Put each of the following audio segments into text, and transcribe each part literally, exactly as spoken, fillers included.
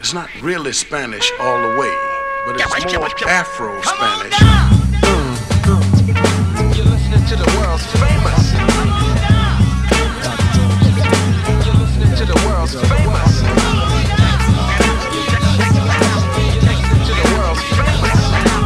It's not really Spanish all the way, but it's more Afro-Spanish. You're listening to the world's famous. You're listening to the world's famous. You're listening to the world's famous.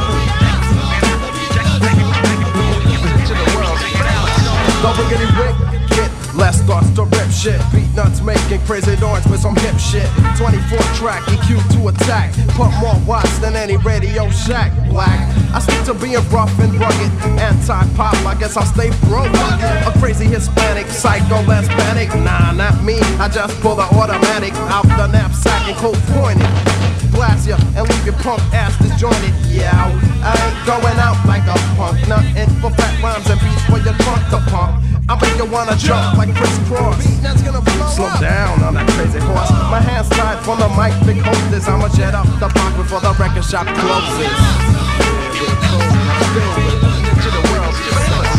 You're listening to the world's famous. Don't forget it, Rick. Let's start to rip shit. Beat nuts making crazy noise with some hip shit. twenty-four track, E Q to attack. Pump more watts than any Radio Shack. Black, I stick to being rough and rugged. Anti-pop, I guess I'll stay broke. A crazy Hispanic, psycho, less panic. Nah, not me, I just pull the automatic out the knapsack and cold point it. Blast ya and leave your punk ass disjointed. Yeah, I ain't going out like a punk. Nothing for fat rhymes and beats for your trunk to pump. I make you wanna jump like Chris Cross. Slow down on that crazy horse. My hands tied from the mic, big hostess. I'ma jet up the block before the record shop closes. To the world's famous.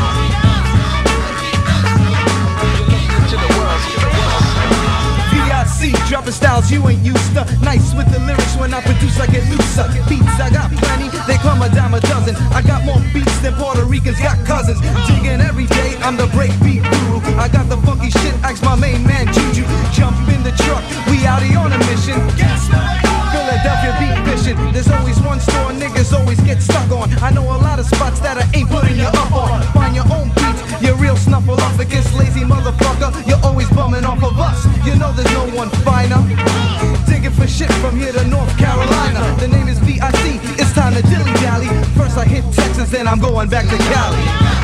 To the world's famous. V I C, dropping styles you ain't used to. Nice with the lyrics when I produce, I get looser. Beats, I got plenty, they come a dime a dozen. I got more beats than Puerto Ricans got cousins. Digging every day, I'm the breakbeat guru. I got the funky shit, ask my main man Juju. Jump in the truck, we out here on a mission. Philadelphia beat fishing. There's always one store niggas always get stuck on. I know a lot of spots that I ain't putting you up on. Find your own beats, you're real snuffle off against lazy motherfucker. You're always bumming off of us. You know there's no one finer. Digging for shit from here to North Carolina. The name is V I C, it's time to dilly dally. First I hit Texas, then I'm going back to Cali.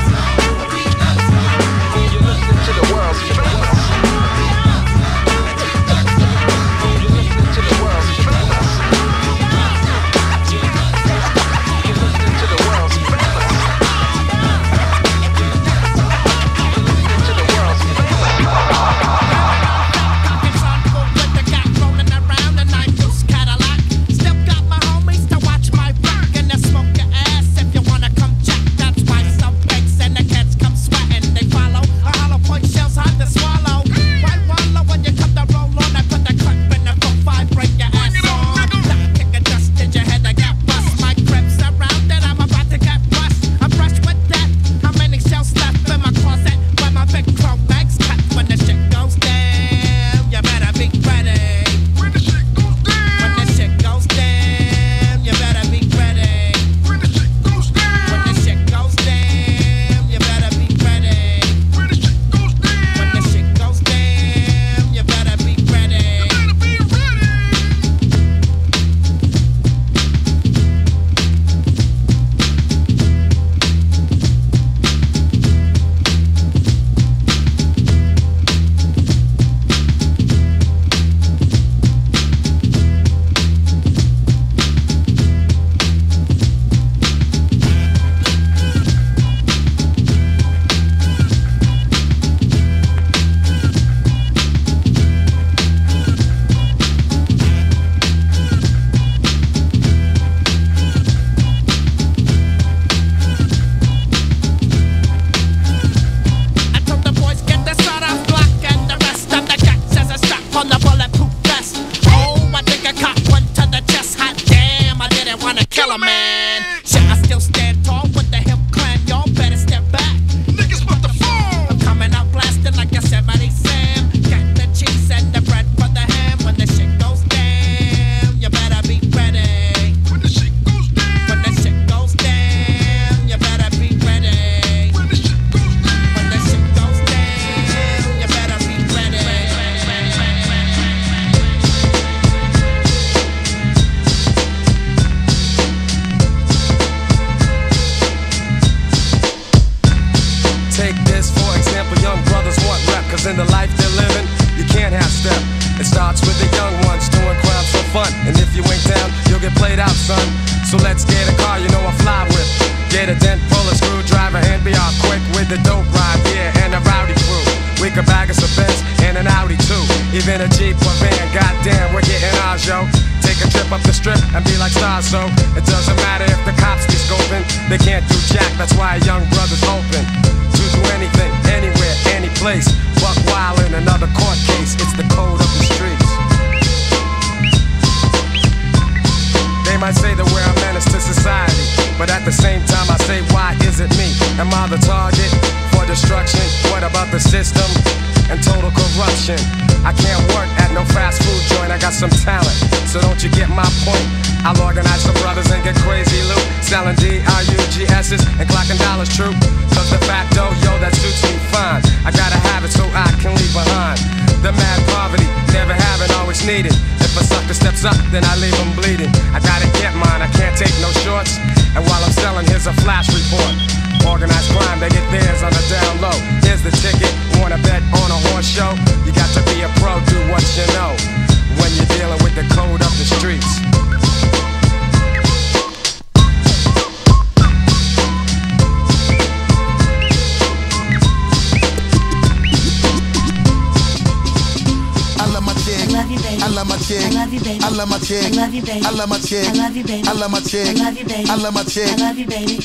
You're listening to the world's famous. You're listening to the world's famous. You're listening to the world's famous. You're listening to the world's Buck wild in another court case, it's the code of the streets. at the same time I say, why is it me? Am I the target for destruction? What about the system and total corruption? I can't work at no fast food joint, I got some talent, so don't you get my point? I'll organize the brothers and get crazy loot, selling D R U G S's and clocking dollars true. Cause the facto, yo, that suits me fine. I gotta have it so I can leave behind the mad poverty, never having, always needed. If a sucker steps up, then I leave him bleeding. I gotta get mine, I can't take no shorts. And while I'm selling, here's a flash report. Organized crime, they get theirs on the down low. Here's the ticket, wanna bet on a horse show? You got to be a pro, do what you know, when you're dealing with the code of the streets. I love my chick. I love you, baby. I love my chick. I love you, baby. I love my chick. I love you, baby. I love my chick. I love you, baby. I love my chick. I love you, baby.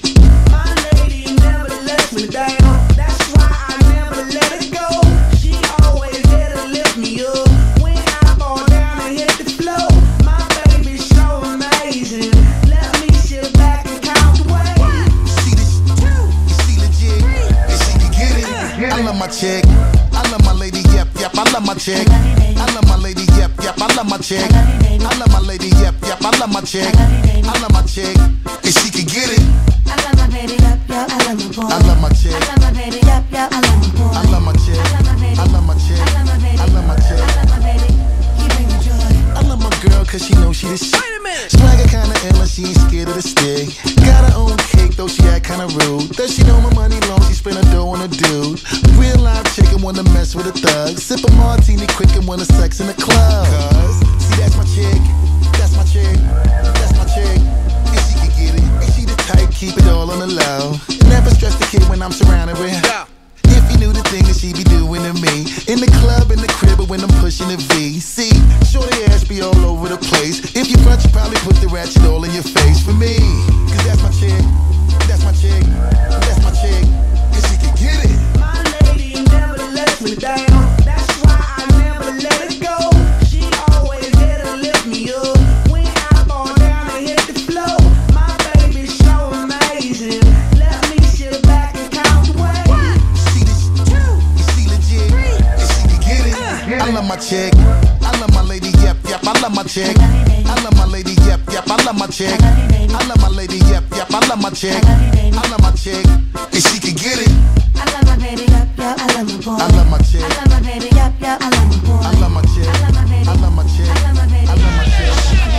My lady never lets me down. That's why I never let it go. She always there to lift me up when I fall down and hit the floor. My baby's so amazing. Let me sit back and count the way. See this? You see legit? And she can get it. I love my chick. I love my lady. Yep, yep. I love my chick. I love my lady, yep, yep, I love my chick. I love my lady, yep, yep, I love my chick. I love my chick, and she can get it. I love my baby, yep, yep, I love my boy. I love my chick. I love my baby, yep, yep, I love my boy. I love my chick. I love my chick. I love my chick. I love my baby, he bring me joy. I love my girl cause she knows she the shit. Swagger kinda ill and she ain't scared of the stick. Got her own cake though she act kinda rude. Does she know my money long, she spend her dough on a dude. Real live chicken wanna mess with a thug. Sip a martini quick and wanna sex in the club. Cause, see that's my chick, that's my chick, that's my chick. And she can get it, and she the type, keep it all on the low. Never stress the kid when I'm surrounded with her. If he knew the thing that she be doing to me. In the club, in the crib, or when I'm pushing the V. See, shorty ass be all over the place. If you front, you probably put the ratchet all in your face for me. Cause that's my chick, that's my chick, that's my chick. And she can get it. My lady never lets me down. That's why I never let it go. She always there to lift me up when I fall down and hit the floor. My baby's so amazing. Let me sit back and count the way. See this? You see legit? And she can get it. I love my chick. I love my lady. Yep, yep. I love my chick. I love my lady. Yep, yep. I love my chick. I love my lady. Yep, yep. I love my chick. I love my chick. And she can get it. I love my baby, yep, yep, I love my boy. I love my chick. I love my baby, yep, yep, I love my boy. I love my chick. I love my chick. I love my baby. I love my chick.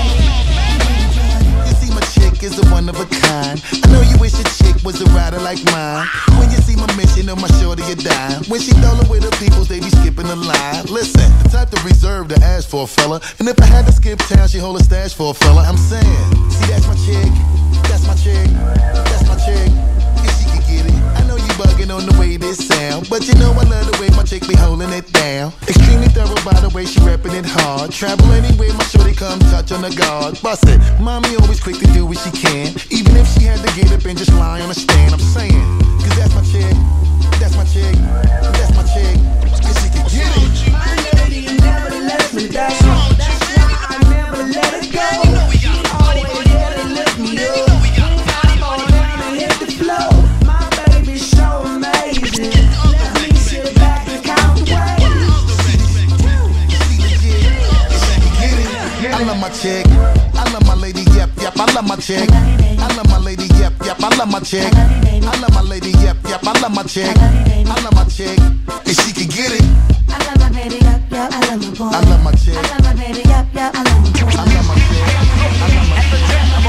You see my chick is a one of a kind. I know you wish your chick was a rider like mine. When you see my mission on my shoulder, you die. When she dollar with her peoples, they be skipping the line. Listen, the type to reserve to ask for a fella. And if I had to skip town, she hold a stash for a fella. I'm saying, see that's my chick, that's my chick, that's my chick. And she can get it. I know you bugging on the way this sound, but you know I love the way my chick be holding it down. Extremely thorough by the way she repping it hard. Travel anywhere, my shorty come touch on the guard. Bust it, mommy always quick to do what she can. Even if she had to get up and just lie on a stand. I'm saying, cause that's my chick, that's my chick, that's my chick. And she can get it. My lady never lets me down. That's why I never let it go. She always there to lift me up when I fall down and hit the floor. My baby's so amazing. Let me sit back and count the way. I love my chick. I love my lady. Yep, yep. I love my chick. I love my lady. Yep, yep. I love my chick. I love my lady. Yep, yep. I love my chick. I love my chick. And she can get it. I love my baby, yep, yep, I love my boy. I love my chick. I love my baby, yep, yep, I love my boy. I love my chick. I love my chick.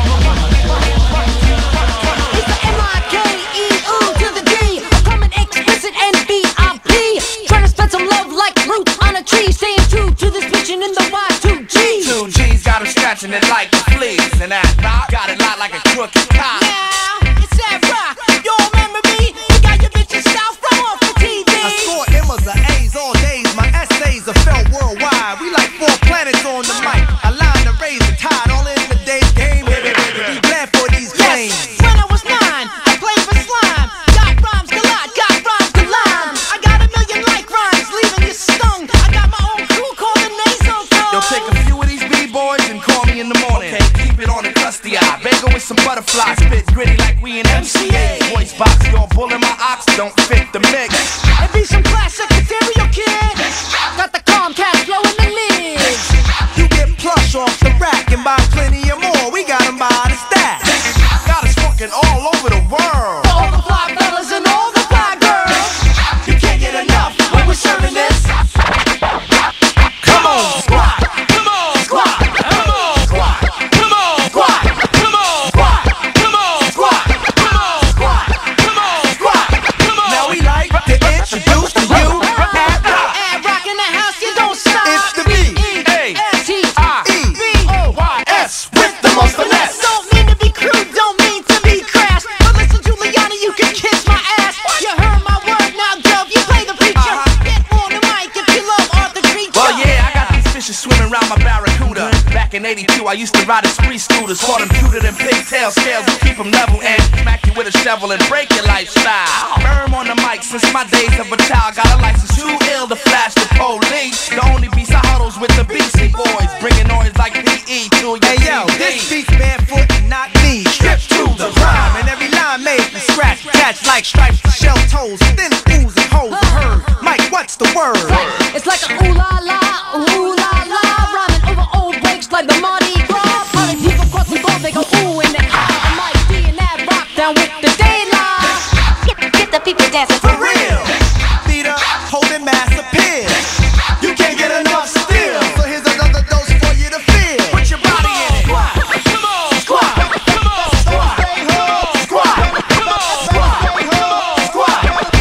It's the M I K E U to the D. I'm coming explicit and V I P. Trying to spread some love like roots on a tree. Staying true to this mission in the Y two G. Two G's got 'em scratching it like the fleas. And that rock got it locked like a crooked cop. Now, it's that rock. You remember me? You got your bitches south from off the T V. I score M's or A's all days. My essays are felt worldwide. We like four planets on the mic. I line the raise the tide all in the day's game. Baby, baby, be glad for these claims. Yes, when I was nine, I played for slime. Got rhymes galot, got rhymes galime. I got a million like rhymes, leaving you stung. I got my own crew called the Nasal Code. Yo, take a few of these B-boys and call me in the morning. Okay, keep it on the crusty eye. Bagel with with some butterflies. Spit gritty like we in M C A. Voice box, your bull in my ox don't fit the mix. It be some classic material, kid. Got the Comcast flow in the lids. You get plush off the rack and buy plenty of more. We got them by the stack. Got us fucking all over the world. For all the fly fellas and all the fly girls. You can't get enough when we're serving this. Come on, squat. Come on, squat. Come on, squat. Come on, squat. Come on, squat. Come on, squat. Come on, squat. Come on, squat. Come on. Now we like to introduce to you Ad Rock. Ad Rock in the house, you don't stop. It's the B A S T I E O Y S with the most finesse. Don't mean to be crude, don't mean to be crass. But listen, Giuliani, you can kiss my ass. You heard my word, now Dove, you play the preacher. Get on the mic if you love Arthur Treacher. Well, yeah, I got these fishes swimming around my barracuda. Back in eighty-two, I used to ride a spree scooters. Caught them cuter than pigtail scales. We keep them level and smack you with a shovel and break your lifestyle. Firm on the mic since my days of a child. Got a license too ill to flash the police. The only beast I huddles with the B C boys. Bringing noise like P E to your Hey yo, T V. this beat's barefoot and not me. Strip to the rhyme. And every line made from scratch. Catch like stripes to shell toes. Thin oohs and hoes heard. Mike, what's the word? It's like a ooh la la, ooh la la. Rhyming over old breaks like the Mardi Gras. Party people cross the ball, they go ooh in the eye. I might be in that rock down with the daylight. Get, get the people dancing For real. Beat up, holding mass appeal. You can't get enough still. So here's another dose for you to feel. Put your body in it. Squat. Come on. Squat. Come on. Squat. Squat. Come on. Squat. Squat.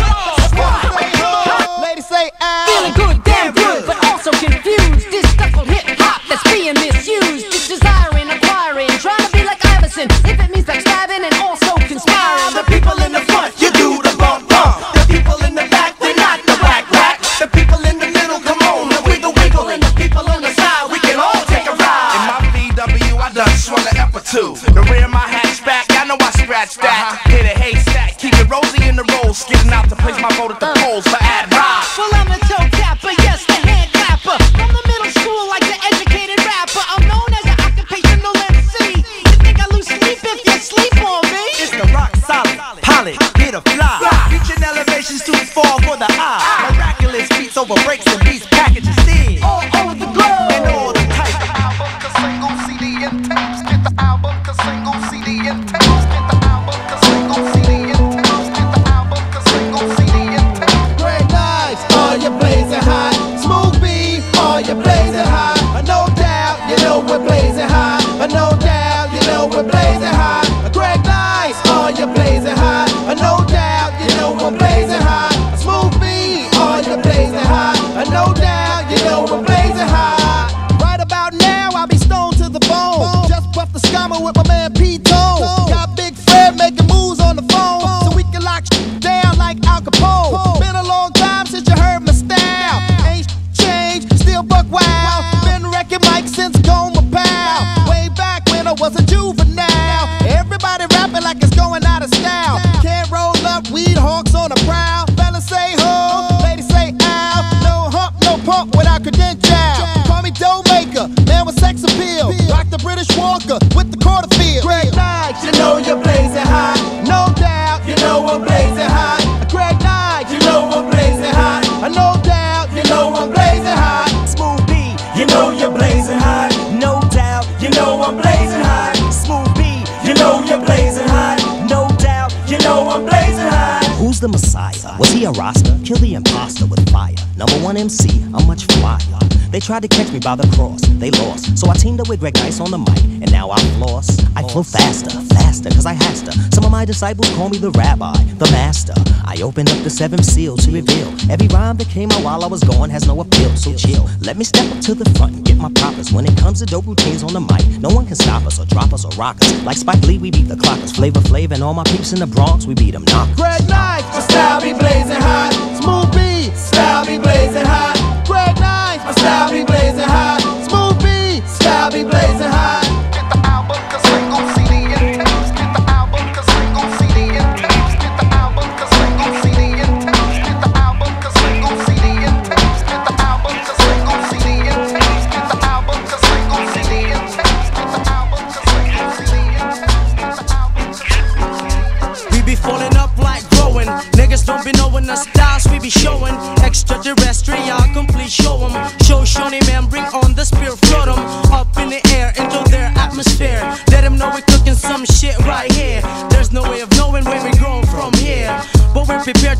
Squat. Ladies say ow. Feeling good, damn good, but also confused. This stuff of hip hop that's being misused. This desiring, acquiring, trying to be like Iverson. If it means backstabbing and also conspiring. The people in the front, you do the bump bump. The people in the back, they're not the whack whack. The people in the middle, come on, the wiggle wiggle. And the people on the side, we can all take a ride. In my V W, I done swung an ep or two. The rear of my hatchback, y'all know I scratch that. Hit a haystack, keep it rosy in the roll. Skidding out to place my vote at the polls for Ad Rock. Well, I'm a toe tapper, yes, the hand clapper. From the middle school, like the educated rapper. I'm known as an occupational M C. You think I lose sleep if you sleep on me? It's the rock solid, pilot, hit a fly. Reaching elevations too far for the eye. Miraculous beats over breaks and beats, packages thin. All over the globe. And all the type. Album, cause single C D and tapes. Get the album, cause single C D and tapes. Get the album, cause single C D and tapes. Get the album, cause single C D and tapes. Great nights, are you blazing hot? Smooth beat, are you blazing hot? Uh, no doubt, you know we're blazing hot. Uh, no doubt, you know we're blazing hot. Uh, great nights, are you blazing hot? Uh, no doubt, you know we're blazing hot. Uh, smooth beat, are you blazing hot? Uh, no doubt, you know we're blazing hot. Right about now, I'll be stoned to the bone. Just buff the scammer with my man P-Tone. Got Big Fred making moves on the phone, so we can lock down like Al Capone. Been a long time since you heard my style. Ain't changed, still buck wild. Been wrecking mics since Goma Pal. Way back when I was a juvenile. Everybody rapping like it's going out of style. Can't roll up weed hawks on a prowl. Fellas say ho, ladies say ow. No hump, no pump without credential. Call me dough maker, man with sex appeal. Rock the British Walker with the quarter field. Great nights, you know you're blazing hot. No doubt, you know I'm blazing hot. Great nights, you know I'm blazing hot. No doubt, you know I'm blazing hot. Smooth beat, You know you're blazing hot. no doubt. You know I'm blazing hot. Smooth beat, You know you're blazing hot. no doubt. You know I'm blazing hot. Who's the Messiah? Was he a Rasta? Kill the imposter with fire. Number one M C, I'm much flyer. They tried to catch me by the cross, they lost. So I teamed up with Greg Nice on the mic, and now I'm lost. I flow faster, faster, cause I has to. Some of my disciples call me the rabbi, the master. I opened up the seven seals to reveal every rhyme that came out while I was gone has no appeal, so chill. Let me step up to the front and get my proppers. When it comes to dope routines on the mic, no one can stop us or drop us or rock us. Like Spike Lee, we beat the clockers. Flavor Flav and all my peeps in the Bronx, we beat them knockers. Great nights, my style be blazing hot. Smooth beat, style be blazing hot. Great nights, my style be blazing hot. Smooth beat, style be blazing hot. Get the album, cause single C D and tapes. Get the album, cause single C D and tapes. Get the album, cause single C D and tapes. Get the album, cause single C D and tapes. Get the album, cause single C D and tapes. Get the album, cause single C D and tapes. Get the album, cause single C D and tapes.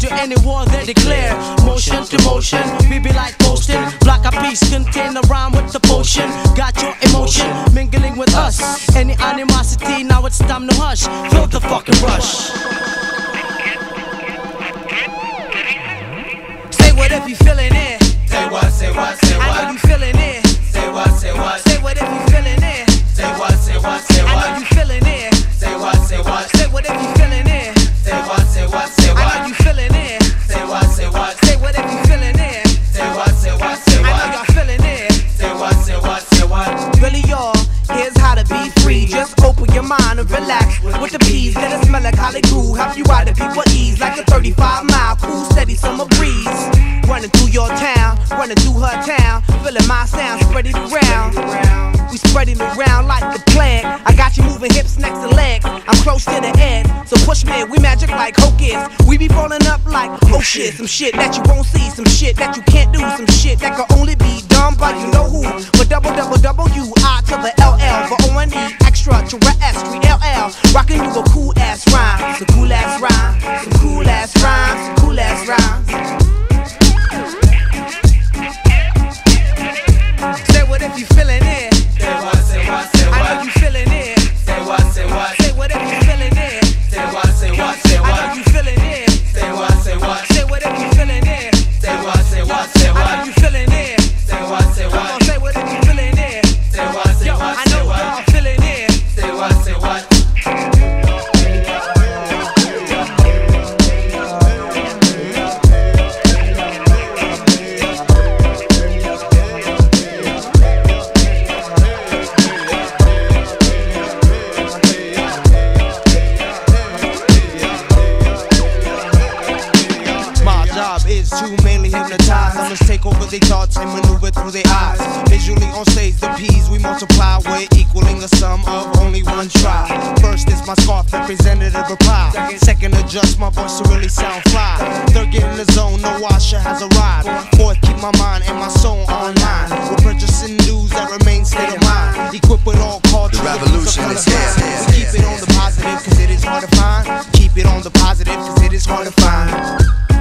to any war they declare. Motion to motion, we be like posting. Block a piece, contain a rhyme with the potion. Got your emotion, mingling with us. Any animosity, now it's time to hush. Feel the fucking rush. Say what if you feeling it. Say what, say what, say what. I know you feeling it. Say what, say what. Say what if you feeling it. Say what, say what, say what. I know you feeling it. Say what, say what. Say what if you feeling it. Say what, say what, say what. I know you feeling it. Say what, say what. Say what if you feeling it. Say what, say what, say what. I know y'all feeling it. Say what, say what, say what. Really y'all, here's how to be free. Just open your mind and relax with the peas. Let it smell like holly groove. Help you out at people ease like a thirty-five mile cool steady summer breeze. Running through your town, running through her town, feeling my sound, spreading around. We spreading around like the plague. I got you moving hips next to legs. I'm close to the edge, so push me. We magic like hocus. We be falling up like oh shit. Some shit that you won't see, some shit that you can't do, some shit that can only be done by you know who. But double double double U I to the L L for O N E extra to terrestrial L L. Rocking you a cool ass rhyme, some cool ass rhyme, some cool ass rhymes, some cool ass rhymes. Say what if you feeling it. Say what, say what, say what. I know you feeling it. Say what, say what. Say what if you feeling it. Say what, say what, say what. I know you feeling it. Say what, say what. Say what if you feeling it. Say what, say what, say what. I know you feeling it. Say what, say Come what. on, say what if you feeling it. Say what, say Yo, what, I say know what. y'all feeling it. Say what, say what. To mainly hypnotize, I must take over their thoughts and maneuver through their eyes. Visually on stage, the P's we multiply, we're equaling a sum of only one try. First is my scarf, representative reply. Second, adjust my voice to really sound fly. Third, get in the zone, no washer has arrived. Fourth, keep my mind and my soul online. We're purchasing dues that remain state of mind. Equipped with all culture, the revolution is here. We keep it on the positive, cause it is hard to find. Keep it on the positive, cause it is hard to find.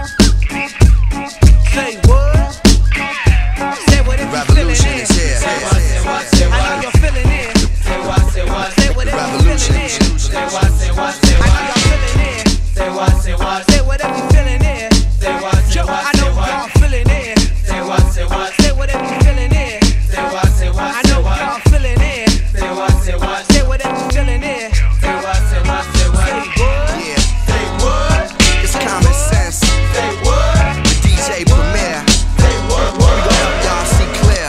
Say what? Say what if you feeling it. Say what, say what, say what. I know you're feeling it. Say what, say what. Say what if you feeling it. Say what, say what, say I know what. y'all feeling it. Say what, say what. Say what if you feeling it. Say what, say Yo, what, I say know what. y'all feeling it. Say what, say what. Say what if you feeling it. Say what, say what, I say know what. y'all feeling it. Say what, say what. Say what if you feeling it. Say what, say what, say what. Say what? Yeah, Say what. it's common sense. Say what. D J Premier. Say what, We gon' help y'all see clear.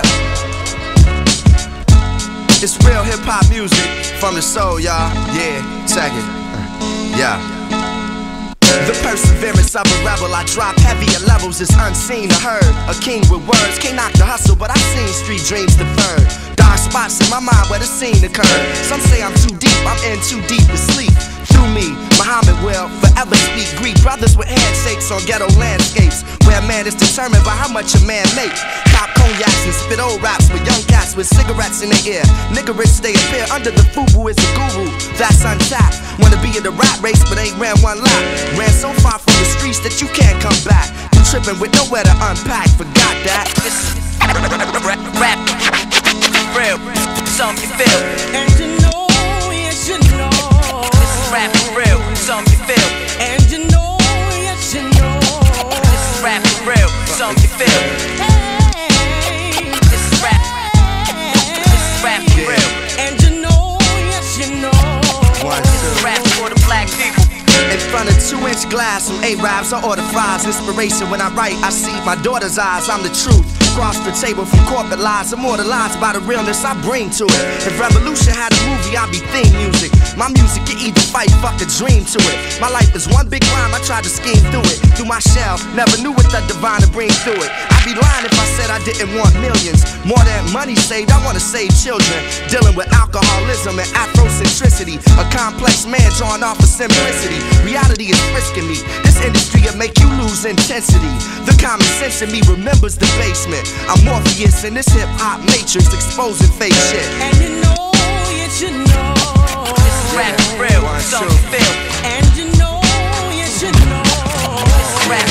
It's real hip hop music from the soul, y'all. Yeah, check it. Uh, Yeah. The perseverance of a rebel, I drop heavier levels, it's unseen or heard. A king with words, can't knock the hustle, but I've seen street dreams deferred. Dark spots in my mind where the scene occurred. Some say I'm too deep, I'm in too deep to sleep. Through me, Muhammad will forever speak Greek. Brothers with handshakes on ghetto landscapes, where a man is determined by how much a man make. Cop cognacs and spit old raps with young cats with cigarettes in their ear. Nigga rich, they appear under the FUBU is a guru. That's untapped. Wanna be in the rat race, but ain't ran one lap. Ran so far from the streets that you can't come back. You tripping with nowhere to unpack. Forgot that. Rap, real, something you feel. And you know, yes you know. This is rap for real, something you feel. And you know, yes you know. This is rap for real, something you feel. Hey, this is rap. This is rap for real. And you know, yes you know. This is rap for the black people. In front of two-inch glass, some A-Raps, I order fries. Inspiration when I write, I see my daughter's eyes. I'm the truth. Across the table from corporate lies, immortalized by the realness I bring to it. If Revolution had a movie, I'd be theme music. My music, you either fight, fuck a dream to it. My life is one big rhyme, I tried to scheme through it. Through my shell, never knew what the divine to bring through it. I'd be lying if I said I didn't want millions. More than money saved, I wanna save children. Dealing with alcoholism and Afrocentricity. A complex man drawn off of simplicity. Reality is frisking me. This industry will make you lose intensity. The common sense in me remembers the basement. I'm Morpheus in this hip-hop matrix, exposing fake shit. And you know, yes you know. This is rap for real, something you feel. And you know, yes you know. This is rap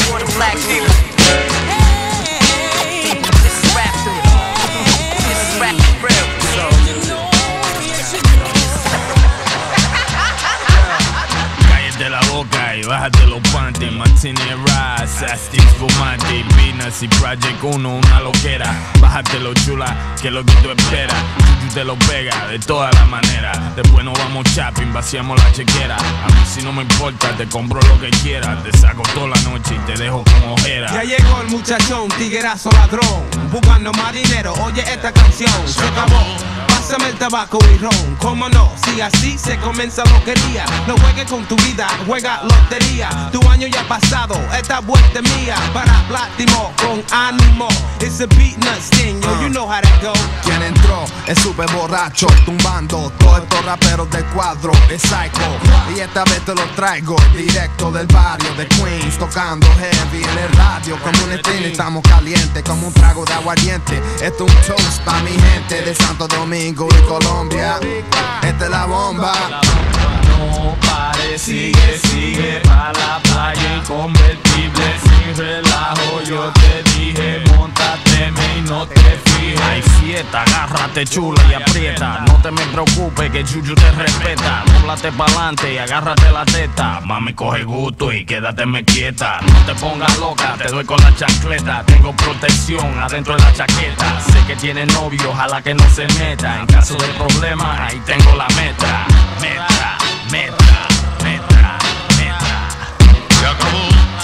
bájate los panties, Martini Rise, Astics Fumati, Venus y Project uno, una loquera. Bájatelo chula, que es lo que tú esperas. Chuchu te lo pega de todas las maneras. Después nos vamos shopping, vaciamos la chequera. A mí si no me importa, te compro lo que quieras. Te saco toda la noche y te dejo con ojera. Ya llegó el muchachón, tiguerazo ladrón, buscando más dinero, oye esta canción. Se acabó, pásame el tabaco y ron. Cómo no, si así se comienza loquería. No juegues con tu vida, juega lotería. Tu año ya pasado, esta vuelta es mía. Para Plátimo, con ánimo. It's a beat nut sting, yo, you know how that go. Quien entró es súper borracho, tumbando todos estos raperos del cuadro, es psycho. Y esta vez te lo traigo, directo del barrio de Queens, tocando heavy en el radio. Como un estilo estamos calientes, como un trago de aguardiente. Esto es un toast pa' mi gente de Santo Domingo y Colombia. Esta es la bomba. No pare, sigue, sigue pa' la playa inconvertible sin relajo. Yo te dije, móntateme y no te fijes. Hay fiesta, agárrate chula y aprieta. No te me preocupes que Chuchu te respeta. Dóblate pa'lante y agárrate la teta. Mami, coge gusto y quédateme quieta. No te pongas loca, te doy con la chancleta. Tengo protección adentro de la chaqueta. Sé que tiene novio, ojalá que no se meta. En caso de problema, ahí tengo la meta. Meta, meta, meta, meta. Se acabó.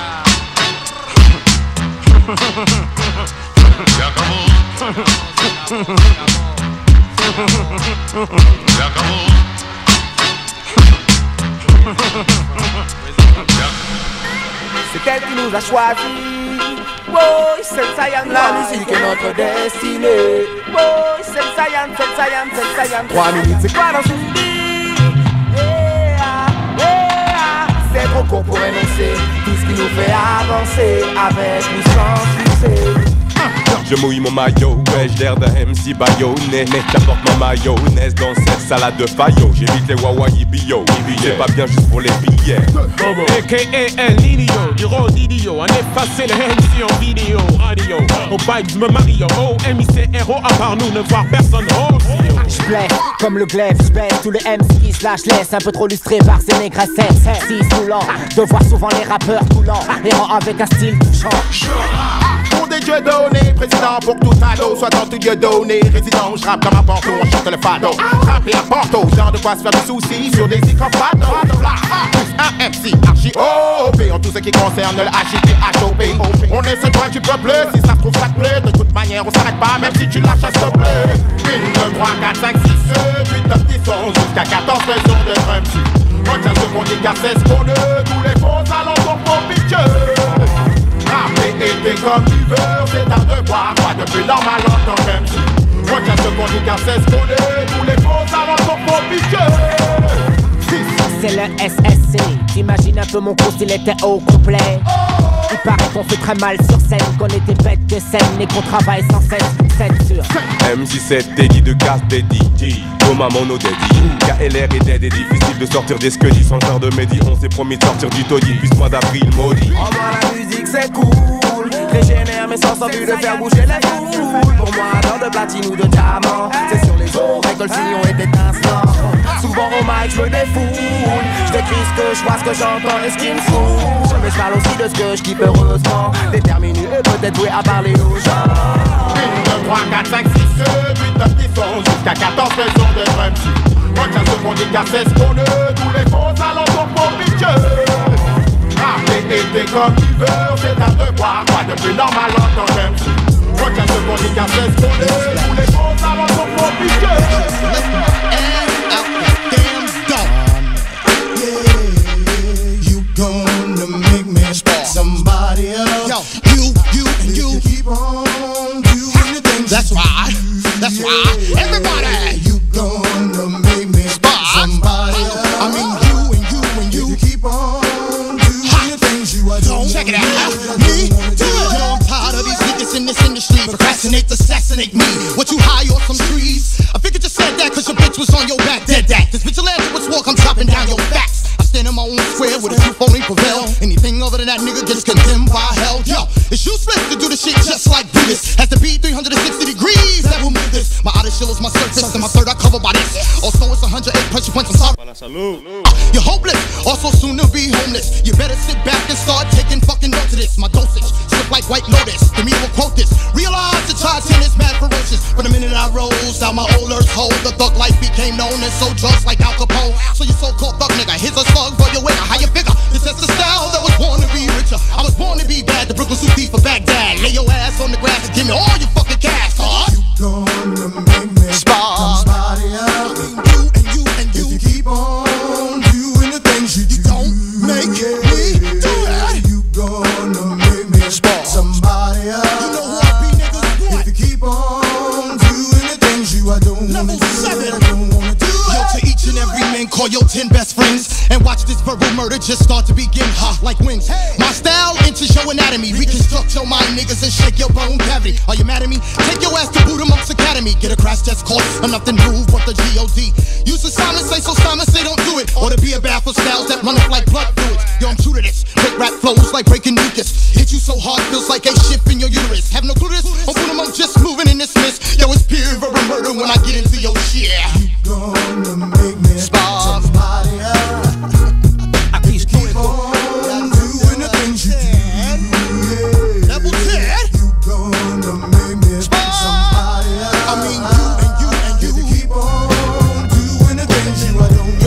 Se acabó. Se acabó. C'est elle qui nous a choisis. Oh, c'est le Saiyan. La musique est notre destinée. Oh, c'est le Saiyan, c'est le Saiyan, c'est le Saiyan. Trois minutes, c'est quoi dans une vie? Yeah, yeah. C'est trop court pour énoncer tout ce qui nous fait avancer avec ou sans succès. Je mouille mon maillot, ouais, j'ai l'air d'un M C baïonné. J'apporte ma mayonnaise dans cette salade de faillot. J'évite les wawaï bio, c'est pas bien juste pour les billets. A K A El Nino, du rôle d'idiot. On effacer le M C en vidéo, radio. Au bike, je me marie, oh, M I C R O, à part nous, ne voir personne, oh, J'plais comme le glaive, j'baisse tous les M C qui se lâchent, laisse un peu trop lustré par ses négressettes. Si saoulant, de voir souvent les rappeurs coulants, errant avec un style touchant. Pour des dieux donnés, président pour tout ado, soit dans tout dieu donné, résident, je rappe comme un Porto, on chante le fado. Rapper à Porto, genre de quoi se faire des soucis sur des icônes fado. Plus un M C, archi O P, en tout ce qui concerne le H I T H O P. On est ce droit du peuple, si ça se trouve ça te plaît, de toute manière on s'arrête pas, même si tu lâches à stop. un, deux, trois, quatre, cinq, six, huit, neuf, dix, onze, jusqu'à quatorze raisons de M C. Retiens ce qu'on dit car c'est ce qu'on veut, tous les faux alentours font picture. Rapper était comme l'hiver, c'est un devoir, quoi de plus normal en tant qu'M C. Retiens ce qu'on dit car c'est ce qu'on est, tous les faux alentours font picture. C'est le S S C, t'imagines un peu mon cours s'il était au complet. Il paraît qu'on fait très mal sur scène, qu'on était bête de scène et qu'on travaille sans cesse, censure. M C sept, Teddy de casse Teddy, Thomas Mono Daddy. K L R est dead et difficile de sortir des scudies. Sans faire de médi, on s'est promis de sortir du taudis. Puis ce mois d'avril maudit. Oh moi la musique c'est cool, régénère mes sens en vue de faire bouger les foules. Pour moi dans de platine ou de diamant, c'est sur les oreilles que le sillon est étincelant. Souvent au mic je me défoule, je décris ce que je vois, ce que j'entends et ce qui me saoule. Mais je parle aussi de ce que je kiffe heureusement, déterminé et peut-être doué à parler aux gens. un, deux, trois, quatre, cinq, six, huit, neuf, dix, onze, jusqu'à quatorze raisons de M C. Retiens ce qu'on dit car c'est ce qu'on veut, tous les faux alentours font picture. Rapper était comme l'hiver, c'est un devoir, quoi de plus normal en tant qu'M C. Retiens ce qu'on dit car c'est ce qu'on veut, tous les faux alentours font picture. Gonna make me respect somebody else. Yo, you, you, and you, you keep on doing the things. That's right. That's yeah. right. Everybody, you gonna make me respect somebody else. I mean, you and you and you, you keep on doing the things you are doing. Check it out. Me, I'm tired of these niggas in this industry. Procrastinate, assassinate me. What you high or some trees? I figured you said that cause your bitch was on your back. Dead that. This bitch will answer what's walk. I'm chopping down your facts. In my own square with a truth only prevail. Anything other than that nigga gets condemned by hell. Yo, it's useless to do the shit just like Brutus. Has to be three hundred sixty degrees that will move this. My outer shell is my surface and my third I cover by this. Also it's one hundred eight pressure points. I'm sorry. salud. You're hopeless, also soon to be homeless. You better sit back and start taking fucking notes of this. My dosage, slip like White Lotus. The media will quote this. Realize the Charlton is mad ferocious. But the minute I rose out my old earth hole, the thug life became known as so drugs like Al Capone. So you so-called thug nigga, here's a slug for your winner. How you figure? This is the style that was born to be richer. I was born to be bad, the Brooklyn Zoo thief for Baghdad. Lay your ass on the grass and give me all your fucking cash, huh? You gonna make me spar somebody else. You and you and you. If you keep on doing the things you do, you don't make me do it. You gonna make me spar somebody else. You know who I be, niggas? What? If you keep on doing the things you I don't wanna do, I don't wanna do it. Yo, to each and every man, call your ten best friends and watch this verbal murder just start to begin. Ha, like wings. My style enters your anatomy. Reconstruct your mind, niggas, and shake your bone cavity. Are you mad at me? Take your ass to Buddha Monk's Academy. Get a crash test course on nothing new but the G O D. Use the Simon say so Simon say don't do it. Or to be a bad for styles that run up like blood fluids. Yo, I'm true to this. Break rap flows like breaking mucus. Hit you so hard feels like a shift in your uterus. Have no clue to this? Or Buddha Monk just moving in this mist. Yo, it's pure verbal murder when I get into your shit. You gonna make me spar somebody else. I keep on doing the things you do. Double Ted. You gonna make me spar somebody else. I mean you and you and you. If you keep on doing the things you I don't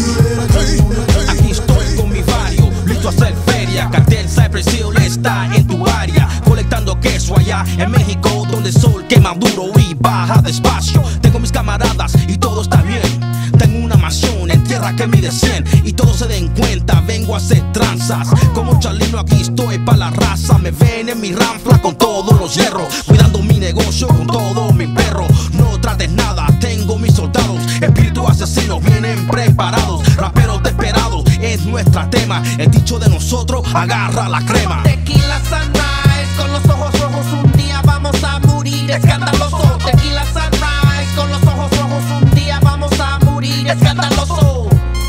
do. Aquí estoy con mi barrio, listo a hacer feria. Cartel Cypress Hill está en tu área, colectando queso allá en México, donde el sol quema duro y baja despacio. Tengo mis camaradas y todo está bien. Tengo una mansión en tierra que mide cien y todos se den cuenta, vengo a hacer tranzas. Como Chalino aquí estoy pa' la raza. Me ven en mi ranfla con todos los hierros, cuidando mi negocio con todo mi perro. No trates nada, tengo mis soldados. Espíritus asesinos vienen preparados. Raperos desesperados es nuestra tema. El dicho de nosotros, agarra la crema. Tequila sunrise, con los ojos rojos un día vamos a morir escandaloso. Tequila sunrise, con los ojos rojos un día vamos a morir escandaloso.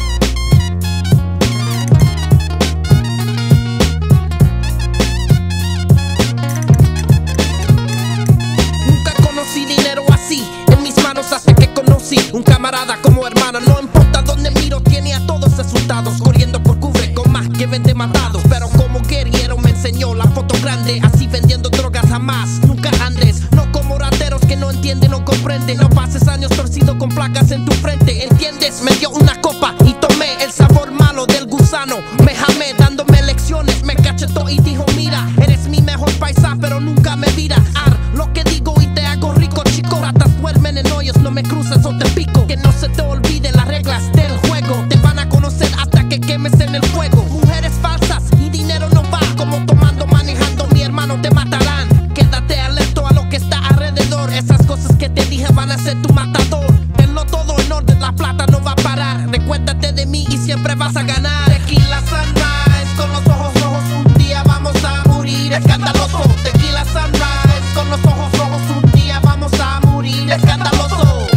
Nunca conocí dinero así en mis manos hasta que conocí un camarada como hermano. No importa dónde miro, tiene a todos resultados, corriendo por cubre con más que vende matados. Pero como guerrero me enseñó la foto grande, así vendiendo drogas jamás, nunca andes. No como rateros que no entienden o comprenden. No pases años torcido con placas en tu frente, ¿entiendes? Me dio una copa y tomé el sabor malo del gusano. Me jamé dándome lecciones, me cachetó y dijo mira, eres mi mejor paisa pero nunca me miras. Ar, lo que digo y te hago rico, chico. Ratas duermen en hoyos, no me cruces o te pico. Que no se te olviden las reglas del juego, te van a conocer hasta que quemes en el fuego. Mujeres falsas y dinero no va, como tomando, manejando, mi hermano te matarán. Quédate alerta a lo que está alrededor, esas cosas que te dije van a ser tu matador. Tenlo todo en orden, la plata no va a parar. Recuérdate de mí y siempre vas a ganar. Tequila sunrise, con los ojos rojos un día vamos a morir escandaloso. Tequila sunrise, con los ojos rojos un día vamos a morir escandaloso.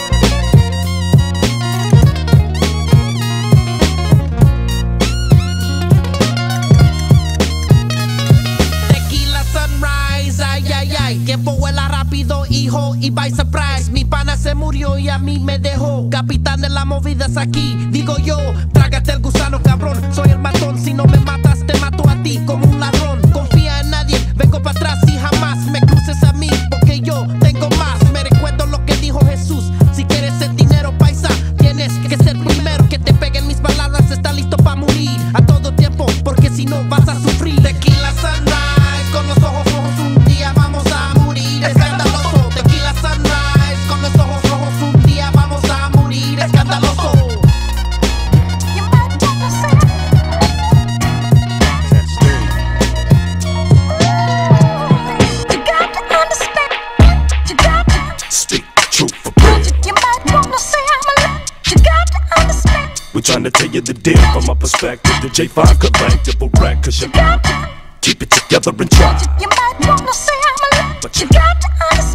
Tequila sunrise, ay, ay, ay. Tiempo vuela rápido, hijo, y by surprise. Mi pana se murió y a mí me dejó. Capitán de las movidas aquí, digo yo. Trágate el gusano, cabrón. Soy el matón, si no me matas, te mato a ti como un ladrón. Confía en nadie, vengo para atrás y jamás me cruces a mí, porque yo tengo más. Me recuerdo lo que dijo Jesús. Si quieres el dinero, paisa, tienes que ser primero. Que te peguen mis palabras, está listo para morir a todo tiempo, porque si no vas a sufrir. Tequila sunrise, con los ojos rojos un día vamos a morir escandaloso. Tequila sunrise, con los ojos rojos un día vamos a morir escandaloso. We're trying to tell you the deal from my perspective. The J five collectible wreck, cause you got to keep it together and try. You might wanna say I'm a lot, but you got to understand.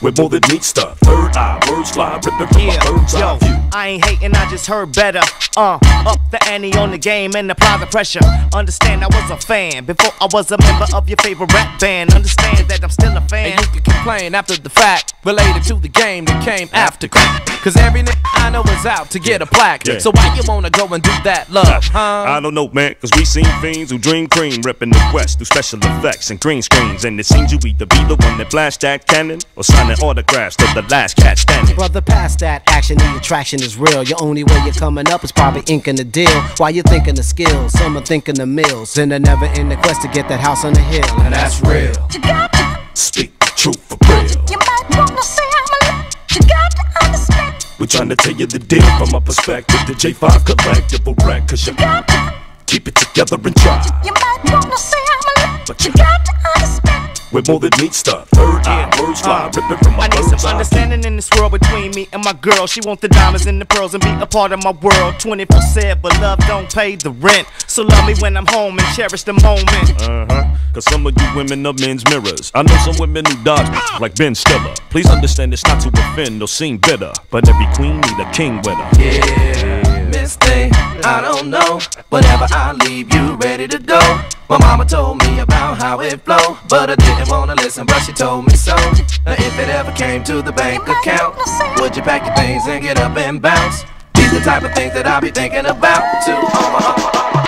with more than neat stuff. Third eye, words fly, ripping from Yeah, a bird's eye yo, view. I ain't hating, I just heard better. Uh, up the ante on the game and apply the pressure. Understand I was a fan before I was a member of your favorite rap band. Understand that I'm still a fan. And you can complain after the fact, related to the game that came after crack. Cause every nigga I know is out to get a plaque. Yeah. So why you wanna go and do that, love, huh? I don't know, man, cause we seen fiends who dream cream, reppin' the West through special effects and green screens. And it seems you either be the one that blast that cannon or signing autographs to the last cat standing. Brother, past that action, the attraction is real. Your only way you're coming up is probably inking the deal. While you're thinking the skills, some are thinking the mills. And they're never in the quest to get that house on the hill. And that's real. You got to speak the truth for real. You might wanna say I'm a you got to understand. We're trying to tell you the deal from a perspective. The J five collective will wreck, cause you got to keep it together and try. You might wanna say I'm a But you got to understand. with more than neat stuff. Third eye, words fly, ripping from my I need bird's some eye understanding in this world between me and my girl. She want the diamonds and the pearls and be a part of my world. twenty-four seven, but love don't pay the rent. So love me when I'm home and cherish the moment. Uh-huh, cause some of you women are men's mirrors. I know some women who dodge like Ben Stiller. Please understand it's not to offend or seem bitter, but every queen need a king with her. Yeah, Miss Thing, I don't know. Whenever I leave, you ready to go. My mama told me about how it flow, but I didn't wanna listen, but she told me so. Now if it ever came to the bank account, would you pack your things and get up and bounce? These the type of things that I be thinking about too. Oh, my, oh, my,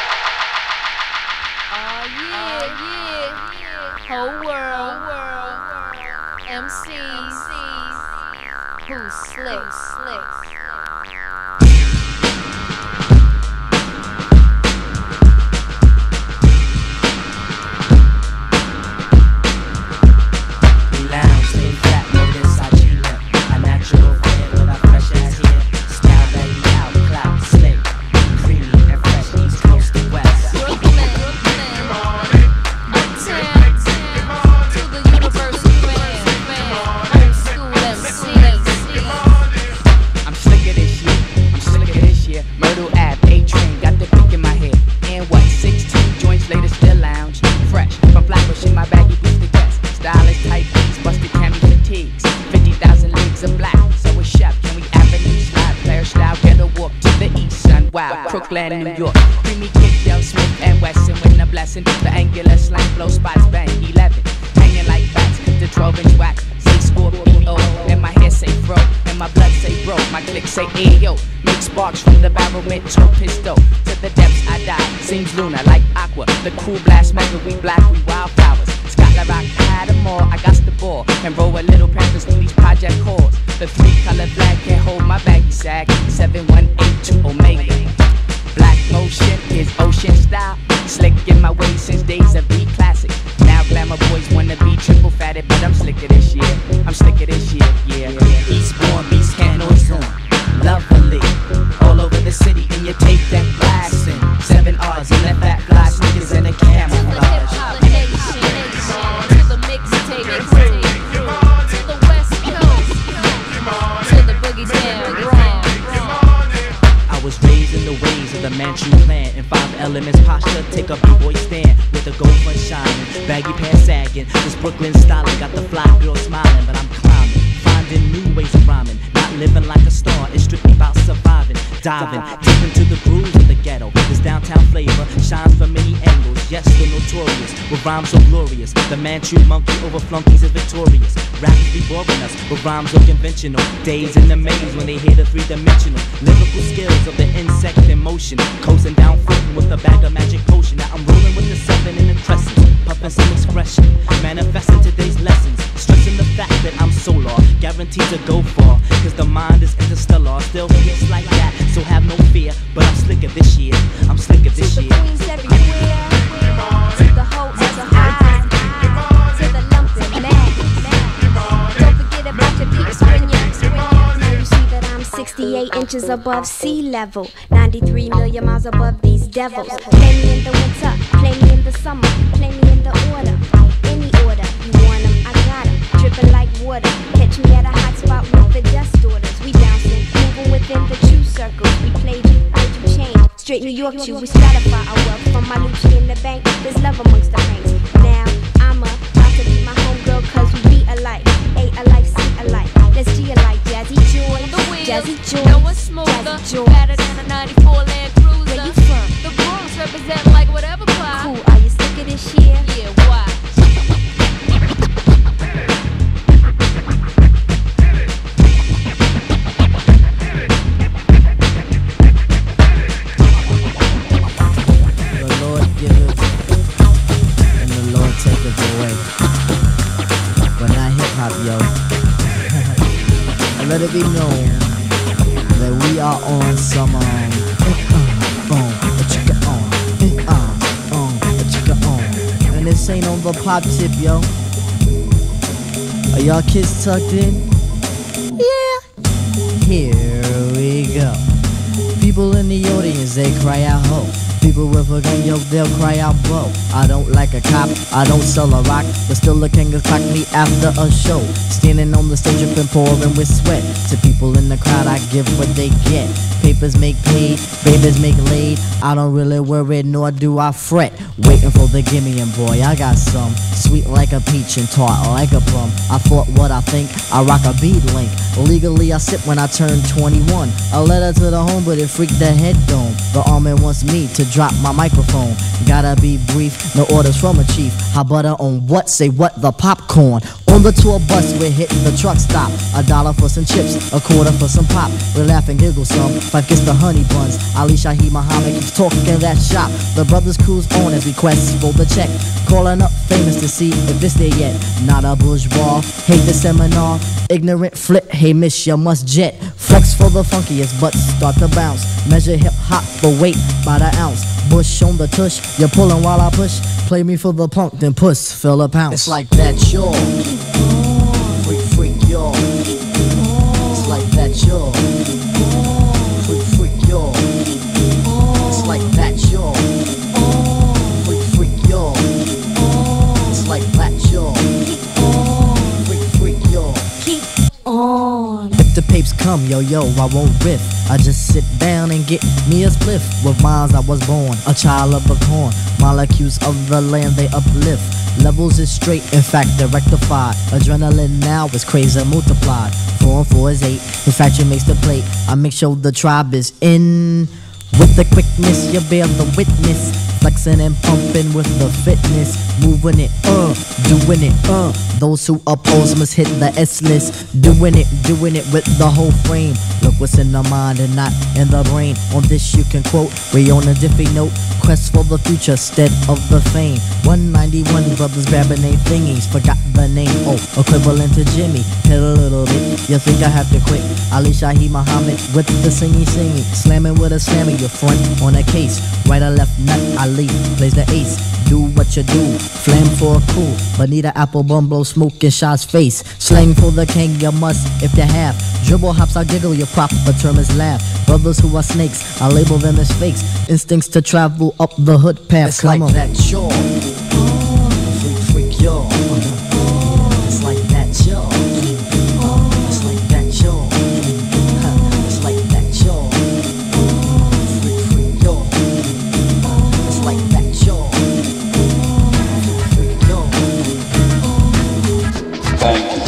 Whole world, M Cs, who slick, slick. We lounge, stay flat, notice I G-lip. A natural fit with a fresh ass here. Style baby out, clout, slick. Creamy and fresh, east coast to west. I'm slicker this year, I'm slicker this year. Myrtle Ave, A-Train, got the pick in my head. And what, sixteen joints later, still lounge. Fresh, from Flatbush in my baggy boots to guest. Stylish type beats, busted cami fatigues. fifty thousand leagues of black, so it's chef. Can we avenue slide, player style, get a walk to the east, son. Wow, Crooklyn, New York. Creamy kid, Del Smith and Wesson with a blessing. The angular slang, blow spots, bang, eleven. Hanging like bats, the twelve inch wax. Say Scorpio, and my hair say fro, and my blood say bro. My click say ayo. Make sparks from the barrel, mint to pistol. To the depths I die, seems lunar like aqua. The cool blast mega, we black, we wildflowers. Scotland Rock, had them all, I got the ball. And roll a little Panthers through these project calls. The three color flag can't hold my baggy sack. seven one eight two Omega. Black motion is ocean style. Slick in my way since days of B classic. Now glamour boys wanna be triple fatted, but I'm slicker this year. I'm slicker this year, yeah. Eastbourne beats can't noise on. Lovely, all over the city, and you take that blasting. Seven R's and that fat fly sneakers and a camouflage. To the mixtape, to the West Coast, to the boogie down. I was raised in the ways of the Manchu clan. In five elements posture, take a b-boy stand. With the gold front shining, baggy pants sagging. This Brooklyn styling got the fly girl smiling. But I'm climbing, finding new ways of rhyming. Not living like a star, it's strictly about surviving. Diving deep into the grooves of the ghetto. This downtown flavor shines from many angles. Yes, the notorious, with rhymes so glorious. The Manchu monkey over flunkies is victorious. Rappers be boring us with rhymes so conventional. Days in the maze when they hear the three-dimensional lyrical skills of the insect in motion. Coasting down footing with a bag of magic potion. Now I'm rolling with the seven in the crescent. Puffin' some expression, manifesting today's lessons. Stressing the fact that I'm solar, guaranteed to go far. Cause the mind is interstellar, still hits like that. So have no fear, but I'm slicker this year. I'm slicker this year. Queens everywhere, to the whole as a high, to the lumps and mags. Don't forget about your beats when you now you see that I'm sixty-eight inches above sea level, ninety-three million miles above these devils. Play me in the winter, play me in the summer, play me in the order, any order. You want 'em, I got 'em, dripping like water. Catch me at a hot spot with the dust orders. We bouncing, moving within the true circles. We played you, made you change. Straight New York to we stratify our wealth. From my Lucci in the bank, there's love amongst the ranks. Now I'm a about to be my homegirl, cause we be alike, ate alike, see alike. Let's G alike, Jazzy Joy. The wheel, Jazzy Joy. no one's smoother, Jazzy Joy. better than a ninety-four Land Cruiser. Where you from? The Bronx represent like whatever pie. Cool, are you sick of this year? Yeah, why? The Lord giveth and the Lord taketh away. But not hip hop, yo. Let it be known that we are on some um, uh, uh, a chicka on, uh, uh, a chicka on. And this ain't on the pop tip, yo. Are y'all kids tucked in? Yeah. Here we go. People in the audience, they cry out ho. People with a gun, yo, they'll cry out bro. I don't like a cop, I don't sell a rock, but still the king clock me after a show. Standing on the stage up and pouring with sweat. To people in the crowd, I give what they get. Papers make paid, babies make laid. I don't really worry, nor do I fret. Waiting for the gimme, and boy, I got some. Sweet like a peach and tart like a plum. I thought what I think, I rock a bead link. Legally, I sip when I turn twenty-one. A letter to the home, but it freaked the head dome. The army wants me to drop my microphone. Gotta be brief, no orders from a chief. How butter on what? Say what? The popcorn. On the tour bus, we're hitting the truck stop. A dollar for some chips, a quarter for some pop. We laugh and giggle some, five gets the honey buns. Ali Shahi Muhammad keeps talking that shop. The brothers cruise on as we quest for the check. Calling up famous to see if it's there yet. Not a bourgeois, hate the seminar. Ignorant flip, hey miss, you must jet. Flex for the funkiest, but start to bounce. Measure hip hop for weight by the ounce. Bush on the tush, you're pulling while I push. Play me for the punk, then puss, fill a pounce. It's like that, y'all. Freak, freak, y'all. It's like that, y'all. Freak, freak, y'all. It's like that, y'all. Freak, freak, y'all. It's like that, y'all. Freak, freak, y'all. Keep on. If the papes come, yo, yo, I won't riff. I just sit down and get me a spliff. With minds I was born, a child of the corn. Molecules of the land they uplift. Levels is straight, in fact they're rectified. Adrenaline now is crazy multiplied. Four and four is eight, infraction makes the plate. I make sure the tribe is in. With the quickness, you bear the witness. Flexing and pumping with the fitness. Moving it, uh, doing it, uh. Those who oppose must hit the S list. Doing it, doing it with the whole frame. Look what's in the mind and not in the brain. On this you can quote, we on a diffy note. Quest for the future instead of the fame. one ninety-one brothers grabbing their thingies. Forgot the name, oh, equivalent to Jimmy. Hit a little bit, you think I have to quit. Ali Shahi Muhammad with the singy singy. Slamming with a slammy, your front on a case. Right or left nut, Ali plays the ace. Do what you do, flame for a cool. Bonita apple bum blow smoke in Shaw's face. Slang for the king, you must if you have. Dribble hops, I giggle, your proper term is laugh. Brothers who are snakes, I label them as fakes. Instincts to travel up the hood path. It's Come like on. That, y'all. Freak, freak, y'all. It's like that, y'all. It's like that, y'all. It's like that, y'all. Freak, freak, y'all. It's like that, y'all. Freak, freak, y'all. Thank you.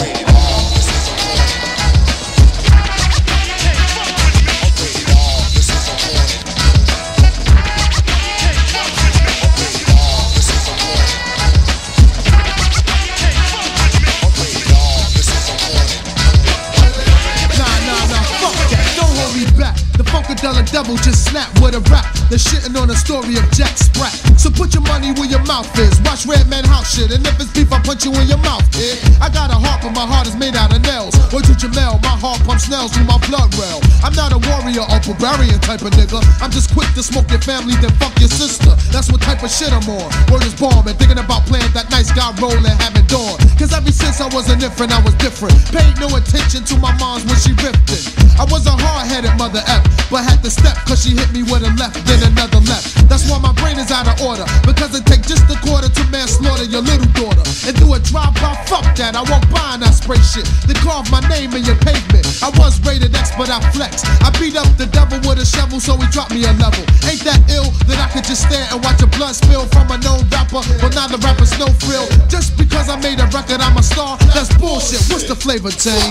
Funkadelic devil just snap with a rap. They're shitting on the story of Jack Sprat. So put your money where your mouth is. Watch Red Man House shit. And if it's beef, I punch you in your mouth, kid. I got a heart, but my heart is made out of nails. Word to Jamel, my heart pumps nails through my blood rail. I'm not a warrior or barbarian type of nigga. I'm just quick to smoke your family, then fuck your sister. That's what type of shit I'm on. Word is bomb and thinking about playing that nice guy role and having dawn. Cause ever since I was an infant, I was different. Paid no attention to my moms when she ripped it. I was a hard-headed mother F, but had to step cause she hit me with a left, then another left. That's why my brain is out of order, because it take just a quarter to manslaughter your little daughter. And do a drive-by, fuck that, I won't buy and I spray shit. They carve my name in your pavement. I was rated X, but I flex. I beat up the devil with a shovel, so he dropped me a level. Ain't that ill that I could just stare and watch a blood spill from a known rapper? But now the rapper's no frill. Just because I made a record, I'm a star. That's bullshit. What's the flavor, Tang?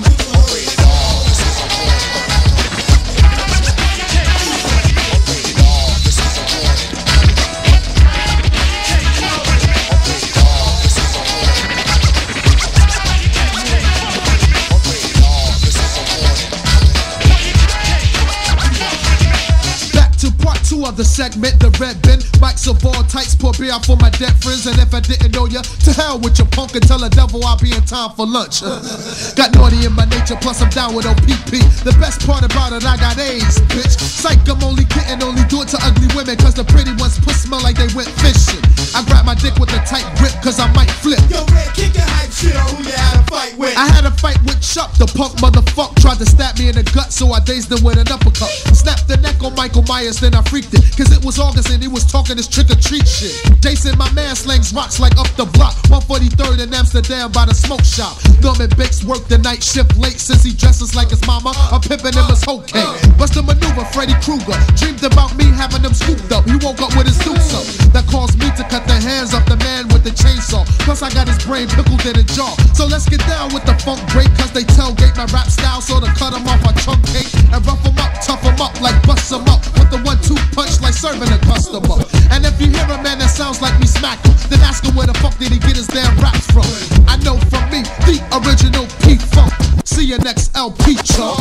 Of the segment, the red bin, mics of all types, pour beer out for my dead friends. And if I didn't know ya, to hell with your punk and tell the devil I'll be in time for lunch. Got naughty in my nature, plus I'm down with O P P. The best part about it, I got A's, bitch. Psych, I'm only kidding, only do it to ugly women, cause the pretty ones puss smell like they went fishing. I grab my dick with a tight grip, cause I might flip. Yo, man, kick your hype shit on who you had a fight with. I had a fight with Chuck, the punk motherfucker tried to stab me in the gut, so I dazed him with an uppercut. Snapped the neck on Michael Myers, then I freaked it, cause it was August and he was talking this trick-or-treat shit. Jason, my man, slangs rocks like up the block. one forty-third in Amsterdam by the smoke shop. Norman Bates worked the night shift late since he dresses like his mama. I'm pimping him as whole cake. Bust a maneuver, Freddy Krueger dreamed about me having them scooped up. He woke up with his dukes up. That caused me to cut the hands of the man with the chainsaw. Plus I got his brain pickled in a jar. So let's get down with the funk break, cause they tailgate my rap style. So to cut him off I truncate and rough him up, tough him up like bust him up with the one two punch like serving a customer. And if you hear a man that sounds like me smack him, then ask him where the fuck did he get his damn raps from. I know from me, the original P-Funk. See you next L P, chump.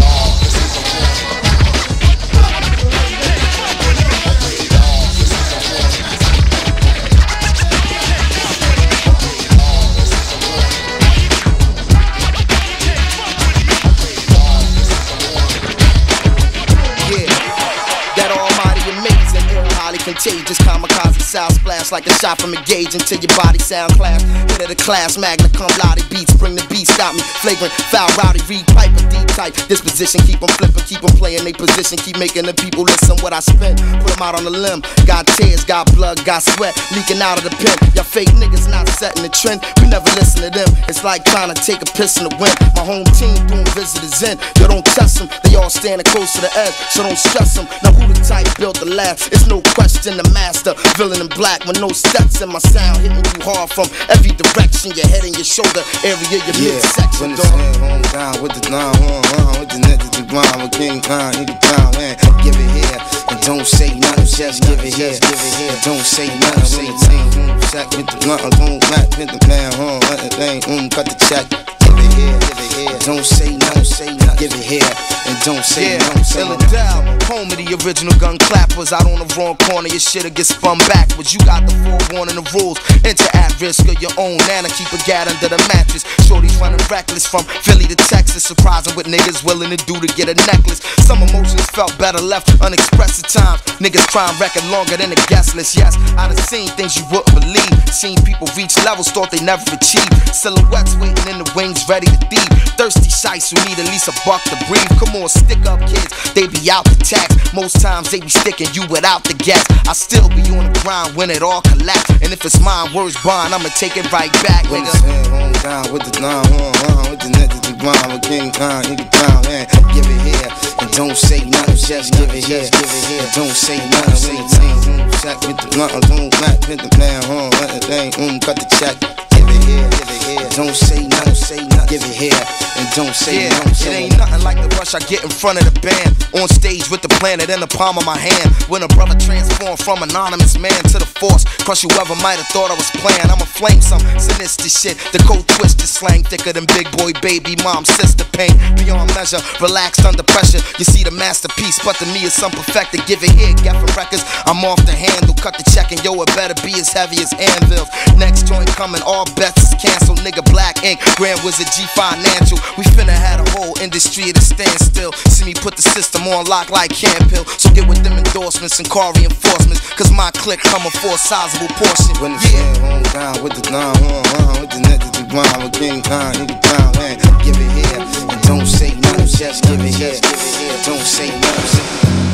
Contagious, kamikaze sound splash like a shot from a gauge until your body sound clash. Hit of the class, magna cum laude beats, bring the beat, stop me. Flagrant, foul, rowdy, read pipe, a deep type. Disposition, keep them flipping, keep them playing they position, keep making the people listen what I spit. Put them out on the limb, got tears, got blood, got sweat, leaking out of the pen. Y'all fake niggas not setting the trend, we never listen to them. It's like trying to take a piss in the wind. My home team doing visitors in, yo don't test them, they all standing close to the edge, so don't stress them. Now who the type built the last? It's no question. The master, villain in black with no steps in my sound, hitting you hard from every direction, your head and your shoulder area, your yeah, midsection. When it's home down with the nine one one, with the niggas the blind, with King Khan, nigga down, man. Give it here and don't say nothing, just give it here. Give it here, don't say nothing. Say nothing. Sack with the blunt, boom, back with the man, home, let the thing, boom, cut the check. Give it here, give it here. Don't say nothing, say nothing. Give it here and don't say nothing. Fill it down, home of the original gun clappers. Out on the wrong corner, your shit'll get spun backwards. You got the forewarning, the rules. Enter at risk of your own. Nana keep a gat under the mattress. Shorty's running reckless from Philly to Texas. Surprising what niggas willing to do to get a necklace. Some emotions felt better left unexpressed at times. Niggas try and record longer than a guest list. Yes, I done seen things you wouldn't believe. Seen people reach levels thought they never achieved. Silhouettes waiting in the wings, ready to thieve. Thirsty shites who need at least a buck to breathe. Come on, stick up kids, they be out the tax. Most times they be sticking you without the gas. I still be on the grind when it all collapse. And if it's mine, words bond, I'ma take it right back, nigga. Home down with the nine one one, with the niggas the blind, with King Khan, nigga down, man. Give it here and don't say nothing, just give it here. Give it here, don't say nothing. Say nothing. Sack with the blunt, boom, back with the man, home, let the thing, boom, cut the check. Give it here, give it here. Don't say nothing, say nothing. Give it here and don't say yeah, nothing. It ain't nothing like the rush I get in front of the band. On stage with the planet in the palm of my hand. When a brother transformed from anonymous man to the force, crush whoever might have thought I was playing. I'ma flame some sinister shit. The cold twisted slang thicker than big boy, baby, mom, sister pain. Beyond measure, relaxed under pressure. You see the masterpiece, but to me it's some perfected. Give it here, get for records. I'm off the handle, cut the check and yo, it better be as heavy as anvils. Next joint coming, all bets is canceled. Nigga, Black Ink, Grand Wizard, G Financial. We finna had a whole industry at a standstill. See me put the system on lock like Campill. So get with them endorsements and car reinforcements, cause my clique coming for a sizable portion. When it's yeah. home down with the nine one one, with the niggas the blind, with King Khan, nigga down, man. Give it here and don't say nothing, just give it here. Don't say nothing.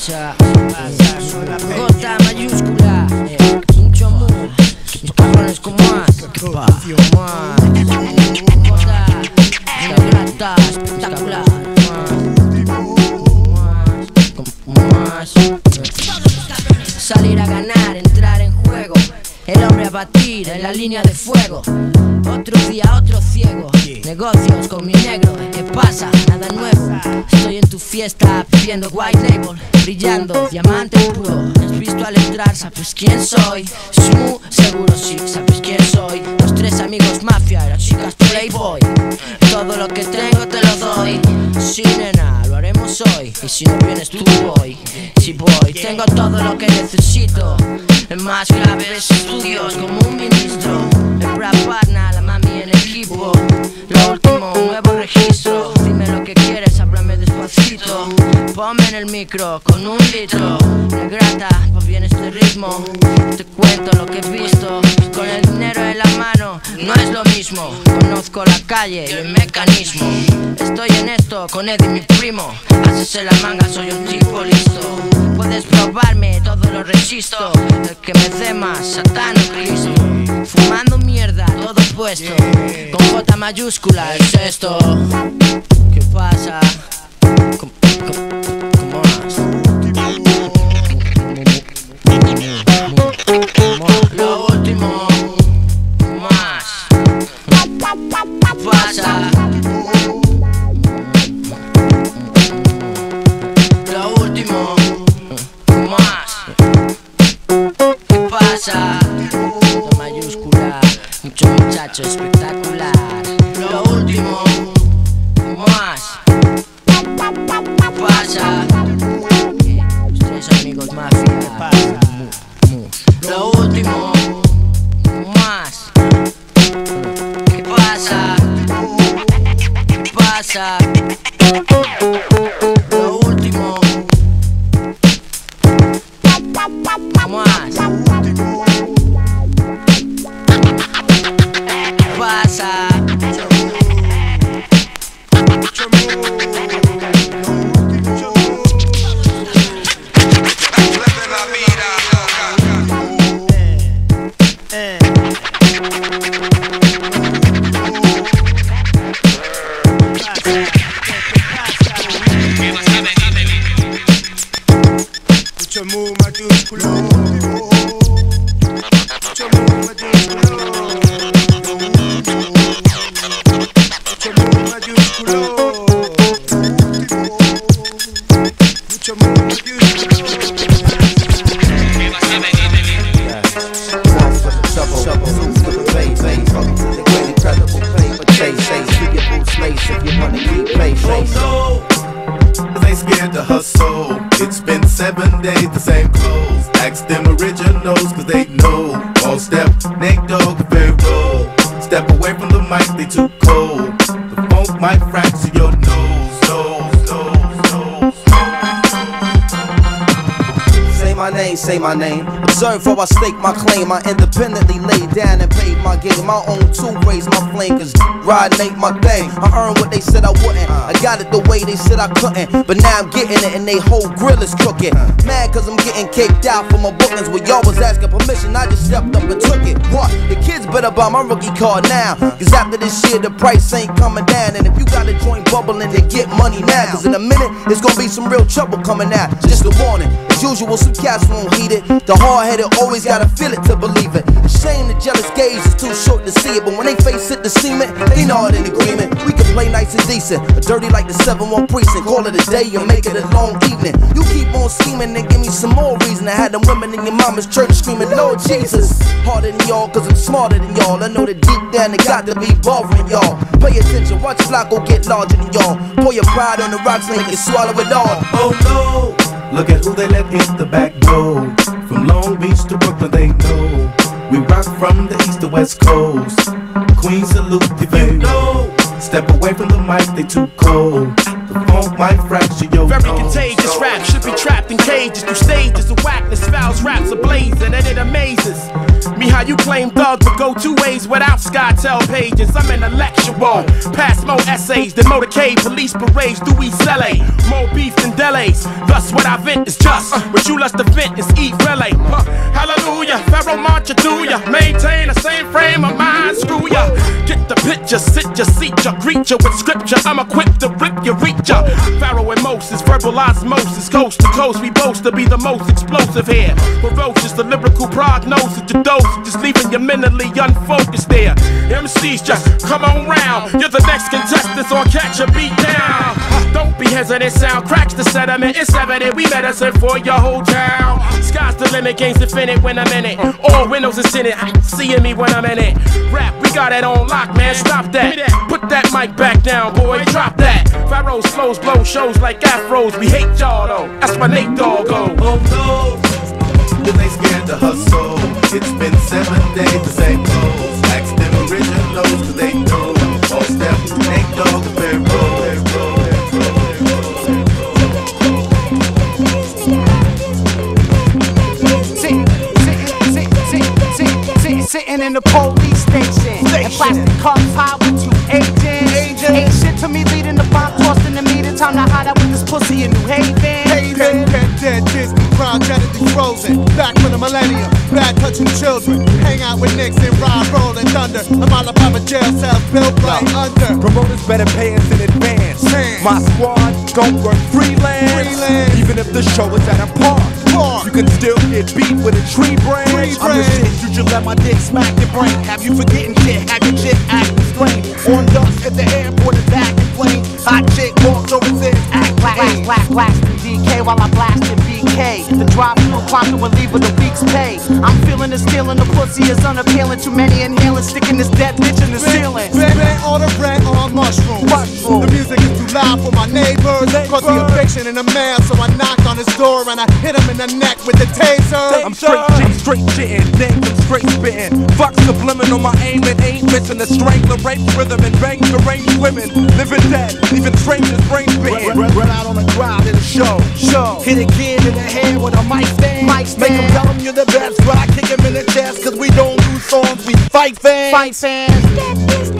pasa? J mayúscula, eh, mucho amor. Mis cabrones con más. ¿Qué pasa? J, la grata, espectacular. Más. Salir a ganar, entrar en juego. El hombre a batir en la línea de fuego. Otro día, otro ciego. Negocios con mi negro. ¿Qué pasa? Nada nuevo. Estoy en tu fiesta pidiendo white label, brillando, diamante puro. ¿Me has visto al entrar? ¿Sabes quién soy? Smooth, seguro sí. ¿Sabes quién soy? Los tres amigos mafia, las chicas playboy. Todo lo que tengo te lo doy. Sí, nena, lo haremos hoy. Y si no vienes tú voy. Si voy, tengo todo lo que necesito. El más grave es estudios como un ministro. El rap partner, la mami en equipo. Lo último, un nuevo registro. Dime lo que quieres, háblame despacito. Ponme en el micro con un litro. Negrata, va bien este ritmo. Te cuento lo que he visto. Con el dinero en la mano no es lo mismo. Conozco la calle y el mecanismo. Estoy en esto con Eddie mi primo. Haces en la manga, soy un tipo listo. Puedes probarme, todo lo resisto. El que me dé más, Satán o Cristo. Fumando mierda, todo puesto. Con J mayúscula es esto. ¿Qué pasa? ¿Cómo, cómo, cómo más? Lo último, más. ¿Qué pasa? Lo último, más. ¿Qué pasa? La mayúscula, mucho muchacho espectacular. Lo último, más. ¿Qué pasa? Los tres amigos mafia. Lo último, más. ¿Qué pasa? ¿Qué pasa? Lo último, más. ¿Qué pasa? Mucho mu mayúsculo. Mucho mu mayúsculo. Mucho mu mayúsculo. Mucho mu mayúsculo. One for the trouble, trouble, two for the bass, bass. The great incredible paper chase, chase. Keep your boots laced if you wanna keep pace, pace. They scared to hustle. It's been seven days, the same clothes. Ask them originals, cause they know. All step, Nate Dogg, very roll. Step away from the mic, they too cold. The funk might fracture your nose, nose, nose, nose. Say my name, say my name. Observe how I stake my claim. I independently laid down and paid my game. My own two raised my flame, cause riding ain't my thing. I earned what they said I wouldn't. I got it the way they said I couldn't. But now I'm getting it and they whole grill is crooked. Mad cause I'm getting kicked out for my bookings. Where y'all was asking permission, I just stepped up and took it. What? The kids better buy my rookie card now. Cause after this year the price ain't coming down. And if you got a joint bubbling, then get money now. Cause in a minute, it's gonna be some real trouble coming out. Just a warning. As usual, some cats won't heed it. The hard-headed always gotta feel it to believe it. A shame the jealous gaze is too short to see it. But when they face it to cement, they know it in agreement. We can play nice and decent, or dirty like the seven one precinct. Call it a day and make it a long evening. You keep on scheming and give me some more reason. I had them women in your mama's church screaming, Lord Jesus. Harder than y'all, cause I'm smarter than y'all. I know that deep down it got to be bothering y'all. Pay attention, watch Flacco get larger than y'all. Pour your pride on the rocks and make it swallow it all. Oh no! Look at who they let in the back door. From Long Beach to Brooklyn, they know. We rock from the east to west coast. Queen salute if you know. Step away from the mic, they too cold. The funk might fracture your Very nose. contagious rap should be trapped in cages through stages of whackness. Fouls raps ablaze and it amazes me how you claim thug but go two ways without SkyTel pages. I'm intellectual, pass more essays than motorcade police parades. Do we sell a more beef than delays? Thus what I vent is just what you lust to vent is eat relay. Huh. Hallelujah, Pharaoh march you through ya. Maintain the same frame of mind, screw ya. Get the picture, sit ya, seat ya, greet ya with scripture. I'm equipped to rip ya, reach ya. Pharaoh and Moses, verbal osmosis, coast to coast. We boast to be the most explosive here. Ferocious, the lyrical prognosis, your dose, just leaving you mentally unfocused there. M Cs just come on round. You're the next contestant on Catch a Beat Down. Don't be hesitant, sound cracks the sediment. It's evident we medicine for your whole town. Sky's the limit, game's infinite when I'm in it. All windows is in it, seeing me when I'm in it. Rap, we got it on lock, man, stop that. Put that mic back down, boy, drop that. Pharaoh slows blow shows like afros. We hate y'all though, that's why Nate Dogg go. Oh no, then they scared to hustle. It's been seven days, the same clothes. Ask them originals, cause they know. All step, Nate Dogg, fair roll. Sitting in the police station, and plastic cups high with two agents. Ain't shit to me, leading the bomb, tossed in the meter. Time to hide out with this pussy in New Haven. Haven, dead, dead, Disney, crown Kennedy frozen. Back for the millennium, bad touching children. Hang out with Nixon, rock, rolling thunder. I'm all about my jail cell built right under. Promoters better pay us in advance. My squad don't work freelance. freelance. Even if the show is at a park, park. You can still get beat with a tree branch. Tree I'm the shit, you should let my dick smack your brain. Have you forgetting shit? Have your shit acting strange. On dust at the airport, it's acting plain. Hot chick walks over there, act blast, blast, blast, blasting D K while I blasting B K. The drive through clock will leave with a week's pay. I'm feeling the stealing, the pussy is unappealing. Too many inhaling, sticking this dead bitch in the ceiling. Red, red, all the red on mushrooms. Mushroom. The music is too loud for my neighbors. Cause the eviction in the mail, so I knocked on his door and I hit him in the neck with the taser. I'm straight G, straight shitting, names I'm straight spitting. Fuck subliminal, my aim it ain't missing. The strangler, rape rhythm and bang deranged women. Living dead, leaving strangers brain spitting. Run, run out on the crowd in a show. Show. Hit a kid in the head with a mic stand. Mic stand. Make him tell him you're the best. But I kick him in the chest, cause we don't do songs, we fight fans. Fight fans.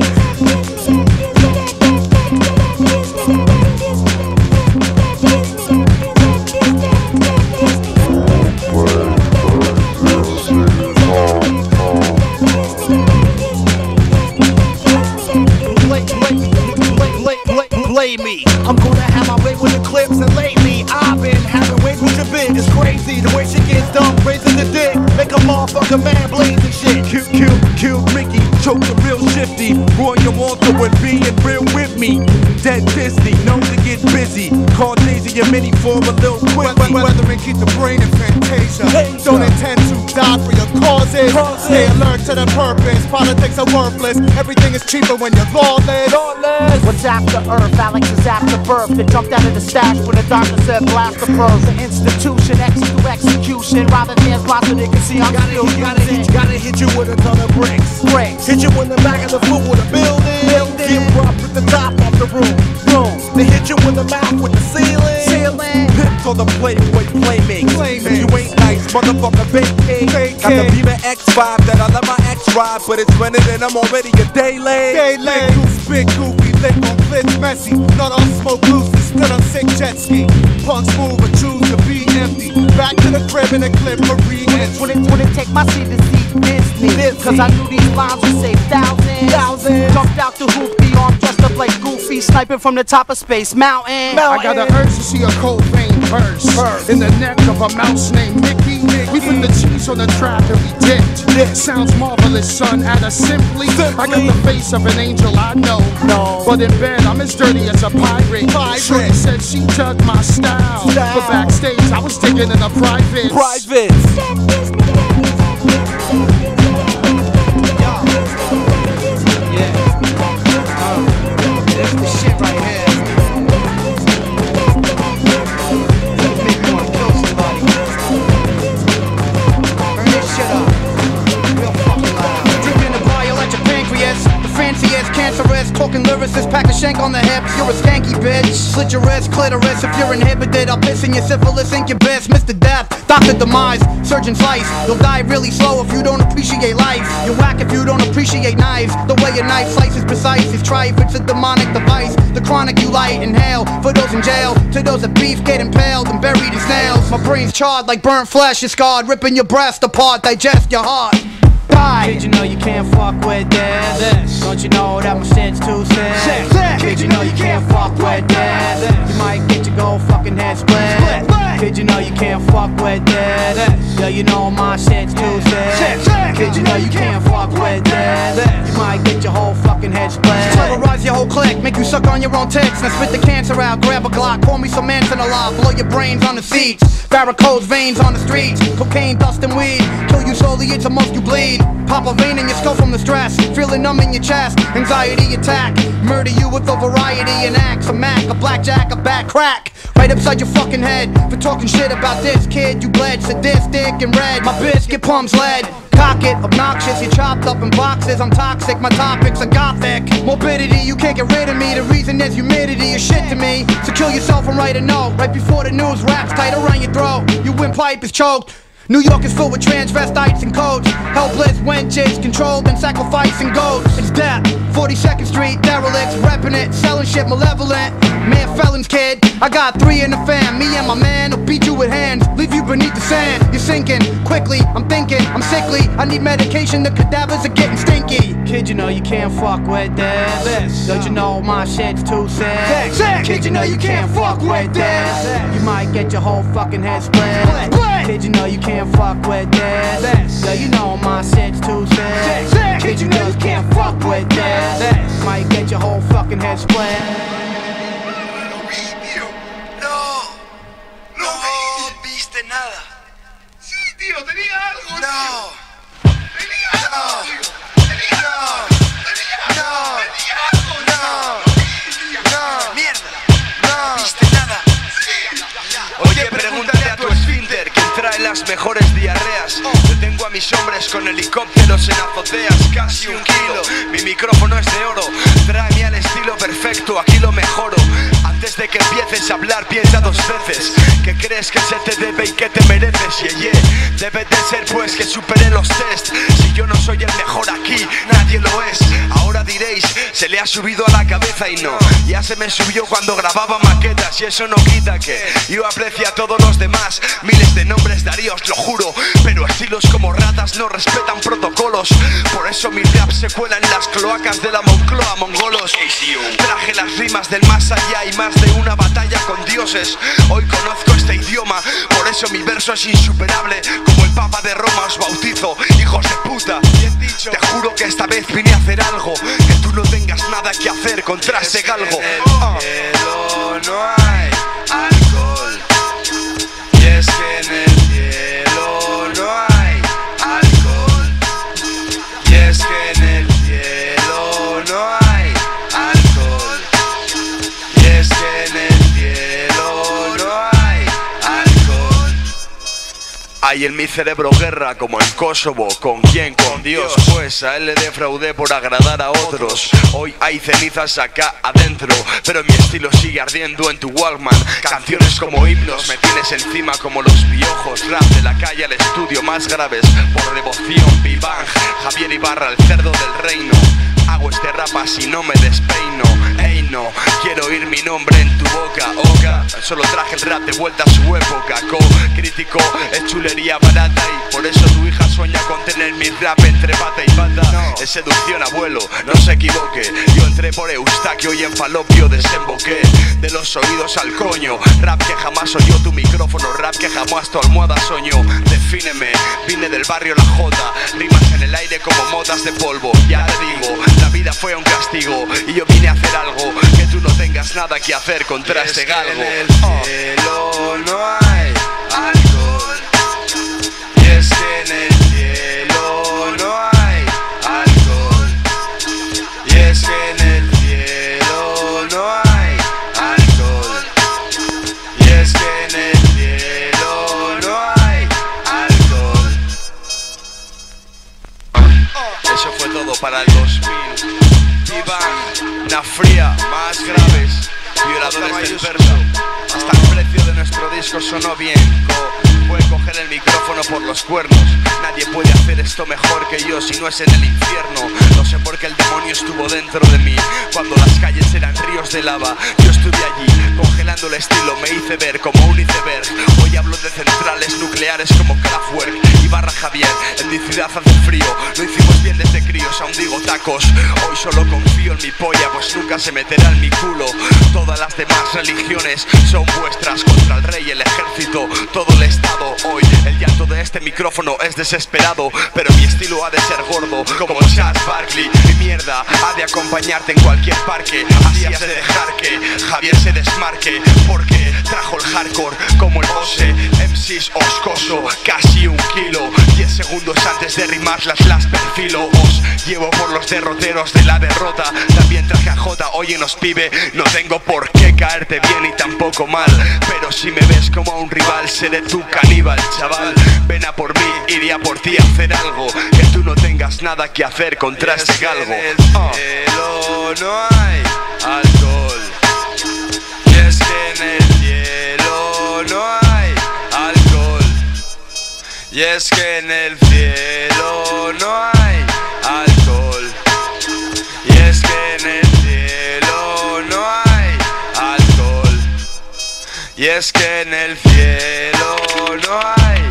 Play me. I'm gonna have my way with the clips, and lately I've been having ways with your bitch. It's crazy the way she gets dumb, raising the dick, make a motherfucker man blazing shit. Cute, cute, cute, Ricky, choke the real shifty. Roy, you want to and being real with me. Dead Disney, known to get busy. Call Daisy your mini for a little quick. Weathering keep the brain in fantasia. Don't intend to die for your causes. Stay alert to the purpose. Politics are worthless. Everything is cheaper when you're lawless. What's after Earth? Alex is after birth. They jumped out of the stash when the doctor said blast the birth. The institution, X to execution. Robbing hands lost so they can see I'm gotta, still you gotta, using. hit, gotta hit you with a ton of bricks. Bricks. Hit you in the back of the foot with a building. building. Get rough with the top off the roof. Room. They hit you in the mouth with the ceiling. Ceiling. Pips on the playboy playmates. Playmates. If you ain't nice, motherfucker, vacate. Got the Beamer X five that I let my ex ride, but it's running and I'm already a day late. Day late. Big goofy, lick on glitch messy. Not all smoke loose, split on sick jet ski. Punks move or choose to be empty. Back to the crib in a clip for re-entry. When it, when it take my seat to see Disney. Disney. Cause I knew these rhymes would save thousands. Thousands. Jumped out the hoopy, arm dressed up like Goofy, sniping from the top of Space Mountain. Mountain. I got the urge to see a cold vein burst, burst in the neck of a mouse named Mickey. Mickey. We put the cheese on the trap and we dipped. Dipped. Sounds marvelous, son. Add a simply. simply. I got the face of an angel, I know. No. But in bed, I'm as dirty as a pirate. pirate. Shorty said she dug my style. style. But backstage, I was digging in a private. Private. Talking lyricists, pack a shank spank on the hips, you're a skanky bitch. Slit your wrist, clitoris, if you're inhibited, I'll piss in your syphilis, incubus, Mister Death, Doctor Demise, Surgeon Slice. You'll die really slow if you don't appreciate life. You're whack if you don't appreciate knives. The way a knife slices precise is try if it's a demonic device. The chronic you light, inhale, for those in jail. To those that beef get impaled and buried in snails. My brain's charred like burnt flesh, is scarred, ripping your breast apart, digest your heart. Die. Kid, you know you can't fuck with this. this. Don't you know that my shit's too sick? sick, sick. Kid, you know you can't fuck with this. this. You might get your gold fucking head split. split. Kid, you know you can't fuck with this. this. Yeah, you know my shit's too sick. sick, sick. Kid, you know you can't fuck with this. this. You might get your whole fucking head split. Terrorize your whole clique, make you suck on your own tits. Now spit the cancer out, grab a Glock, pour me some Manson alive, blow your brains on the seats. Varicose veins on the streets, cocaine, dust and weed. Kill you slowly, it's the most you bleed. Pop a vein in your skull from the stress, feeling numb in your chest. Anxiety attack, murder you with a variety an axe, a Mac, a blackjack, a back crack. Right upside your fucking head for talking shit about this kid. You bled, sadistic and red. My biscuit pumps lead. Cock it, obnoxious, you chopped up in boxes. I'm toxic, my topics are gothic. Morbidity, you can't get rid of me. The reason is humidity is shit to me. So kill yourself and write a note right before the news wraps tight around your throat. Your windpipe is choked. New York is filled with transvestites and codes. Helpless wenches, controlled and sacrificing goats. It's death, forty-second Street, derelicts, repping it, selling shit malevolent. Man, felons, kid, I got three in the fam. Me and my man will beat you with hands, leave you beneath the sand. You're sinking, quickly, I'm thinking, I'm sickly. I need medication, the cadavers are getting stinky. Kid, you know you can't fuck with this. this. Don't you know my shit's too sick? sick, sick. Kid, you know you can't fuck with this. You might get your whole fucking head split. split, split. Kid, you know you can't fuck with this. this. Yeah, you know my shit's too sick. sick, sick. Kid, you know you can't fuck with this. this. Might get your whole fucking head split. Nada. Sí, tío, tenía algo. No. Tío. Tenía algo, tío. Tenía algo. Tenía algo. Tenía algo. No. No. Mierda. No. ¿Viste nada? Oye, pregúntale a tu esfínter quién trae las mejores diarreas. Yo tengo a mis hombres con helicópteros en azoteas, casi un kilo. Mi micrófono es de oro. Tráeme al estilo perfecto, aquí lo mejoro. Antes de que empieces a hablar, piensa dos veces. ¿Qué crees que se te debe y que te mereces? Yeah, yeah. Debe de ser pues que superé los test. Si yo no soy el mejor aquí, nadie lo es. Ahora diréis, se le ha subido a la cabeza y no. Ya se me subió cuando grababa maquetas y eso no quita que yo aprecio a todos los demás. Miles de nombres daría, os lo juro. Pero estilos como ratas no respetan protocolos. Por eso mi rap se cuela en las cloacas de la Moncloa, mongolos. Traje las rimas del más allá y más de una batalla con dioses. Hoy conozco este idioma, por eso mi verso es insuperable. Como el Papa de Roma os bautizo, hijos de puta. Te juro que esta vez vine a hacer algo que tú no tengas nada que hacer contra ese galgo. En el cielo no hay alcohol. Y es que en el cielo no hay alcohol. Y es que en el cielo no hay alcohol. Y es que en el cielo no hay alcohol. Hay en mi cerebro guerra como en Kosovo. ¿Con quién? Con Dios. Pues a él le defraudé por agradar a otros. Hoy hay cenizas acá adentro, pero mi estilo sigue ardiendo en tu Walkman. Canciones como himnos, me tienes encima como los piojos. Rap de la calle al estudio, más graves por devoción. Bibang, Javier Ibarra, el cerdo del reino. Hago este rap así no me despeino. Ey no, quiero oír mi nombre en tu boca. Oca, solo traje el rap de vuelta a su época. Co, crítico, es chulería barata. Y por eso tu hija sueña con tener mi rap entre pata y pata. No. Es seducción, abuelo, no se equivoque. Yo entré por Eustaquio y en Falopio desemboqué. De los oídos al coño. Rap que jamás oyó tu micrófono. Rap que jamás tu almohada soñó. Defíneme, vine del barrio La Jota. Rimas en el aire como motas de polvo. Ya te digo, la vida fue un castigo y yo vine a hacer algo que tú no tengas nada que hacer contra este galgo. En el cielo no hay alcohol. Y es que en el cielo no hay alcohol. Y es que en el cielo no hay alcohol. Y es que en el cielo no hay alcohol. Eso fue todo para el dos mil. Iván, una fría más grande. cantado desde el verso. Hasta el precio de nuestro disco sonó bien. Puede coger el micrófono por los cuernos. Nadie puede hacer esto mejor que yo si no es en el infierno. No sé por qué el demonio estuvo dentro de mí. Cuando las calles eran ríos de lava, yo estuve allí, congelando el estilo. Me hice ver como un iceberg. Hoy hablo de centrales nucleares como Kraftwerk y Barra Javier. En mi ciudad hace frío, lo hicimos bien desde críos, aún digo tacos. Hoy solo confío en mi polla, pues nunca se meterá en mi culo. Todas las demás religiones son vuestras, contra el rey, el ejército, todo el estado. Hoy el llanto de este micrófono es desesperado, pero mi estilo ha de ser gordo, como Charles Barkley. Mi mierda ha de acompañarte en cualquier parque. Así has de dejar que Javier se desmarque, porque trajo el hardcore como el Bose. M Cs oscoso, casi un kilo. Diez segundos antes de rimarlas las perfilo. Os llevo por los derroteros de la derrota. También traje a J, óyenos pibe. No tengo por qué caerte bien y tampoco mal, pero si me ves como a un rival seré tu caníbal, chaval. Ven a por mí, iría por ti a hacer algo, que tú no tengas nada que hacer contra ese galgo. En el cielo no hay alcohol, y es que en el cielo no hay alcohol, y es que en el cielo no hay alcohol, y es que en el cielo no hay alcohol, y es que en el cielo no hay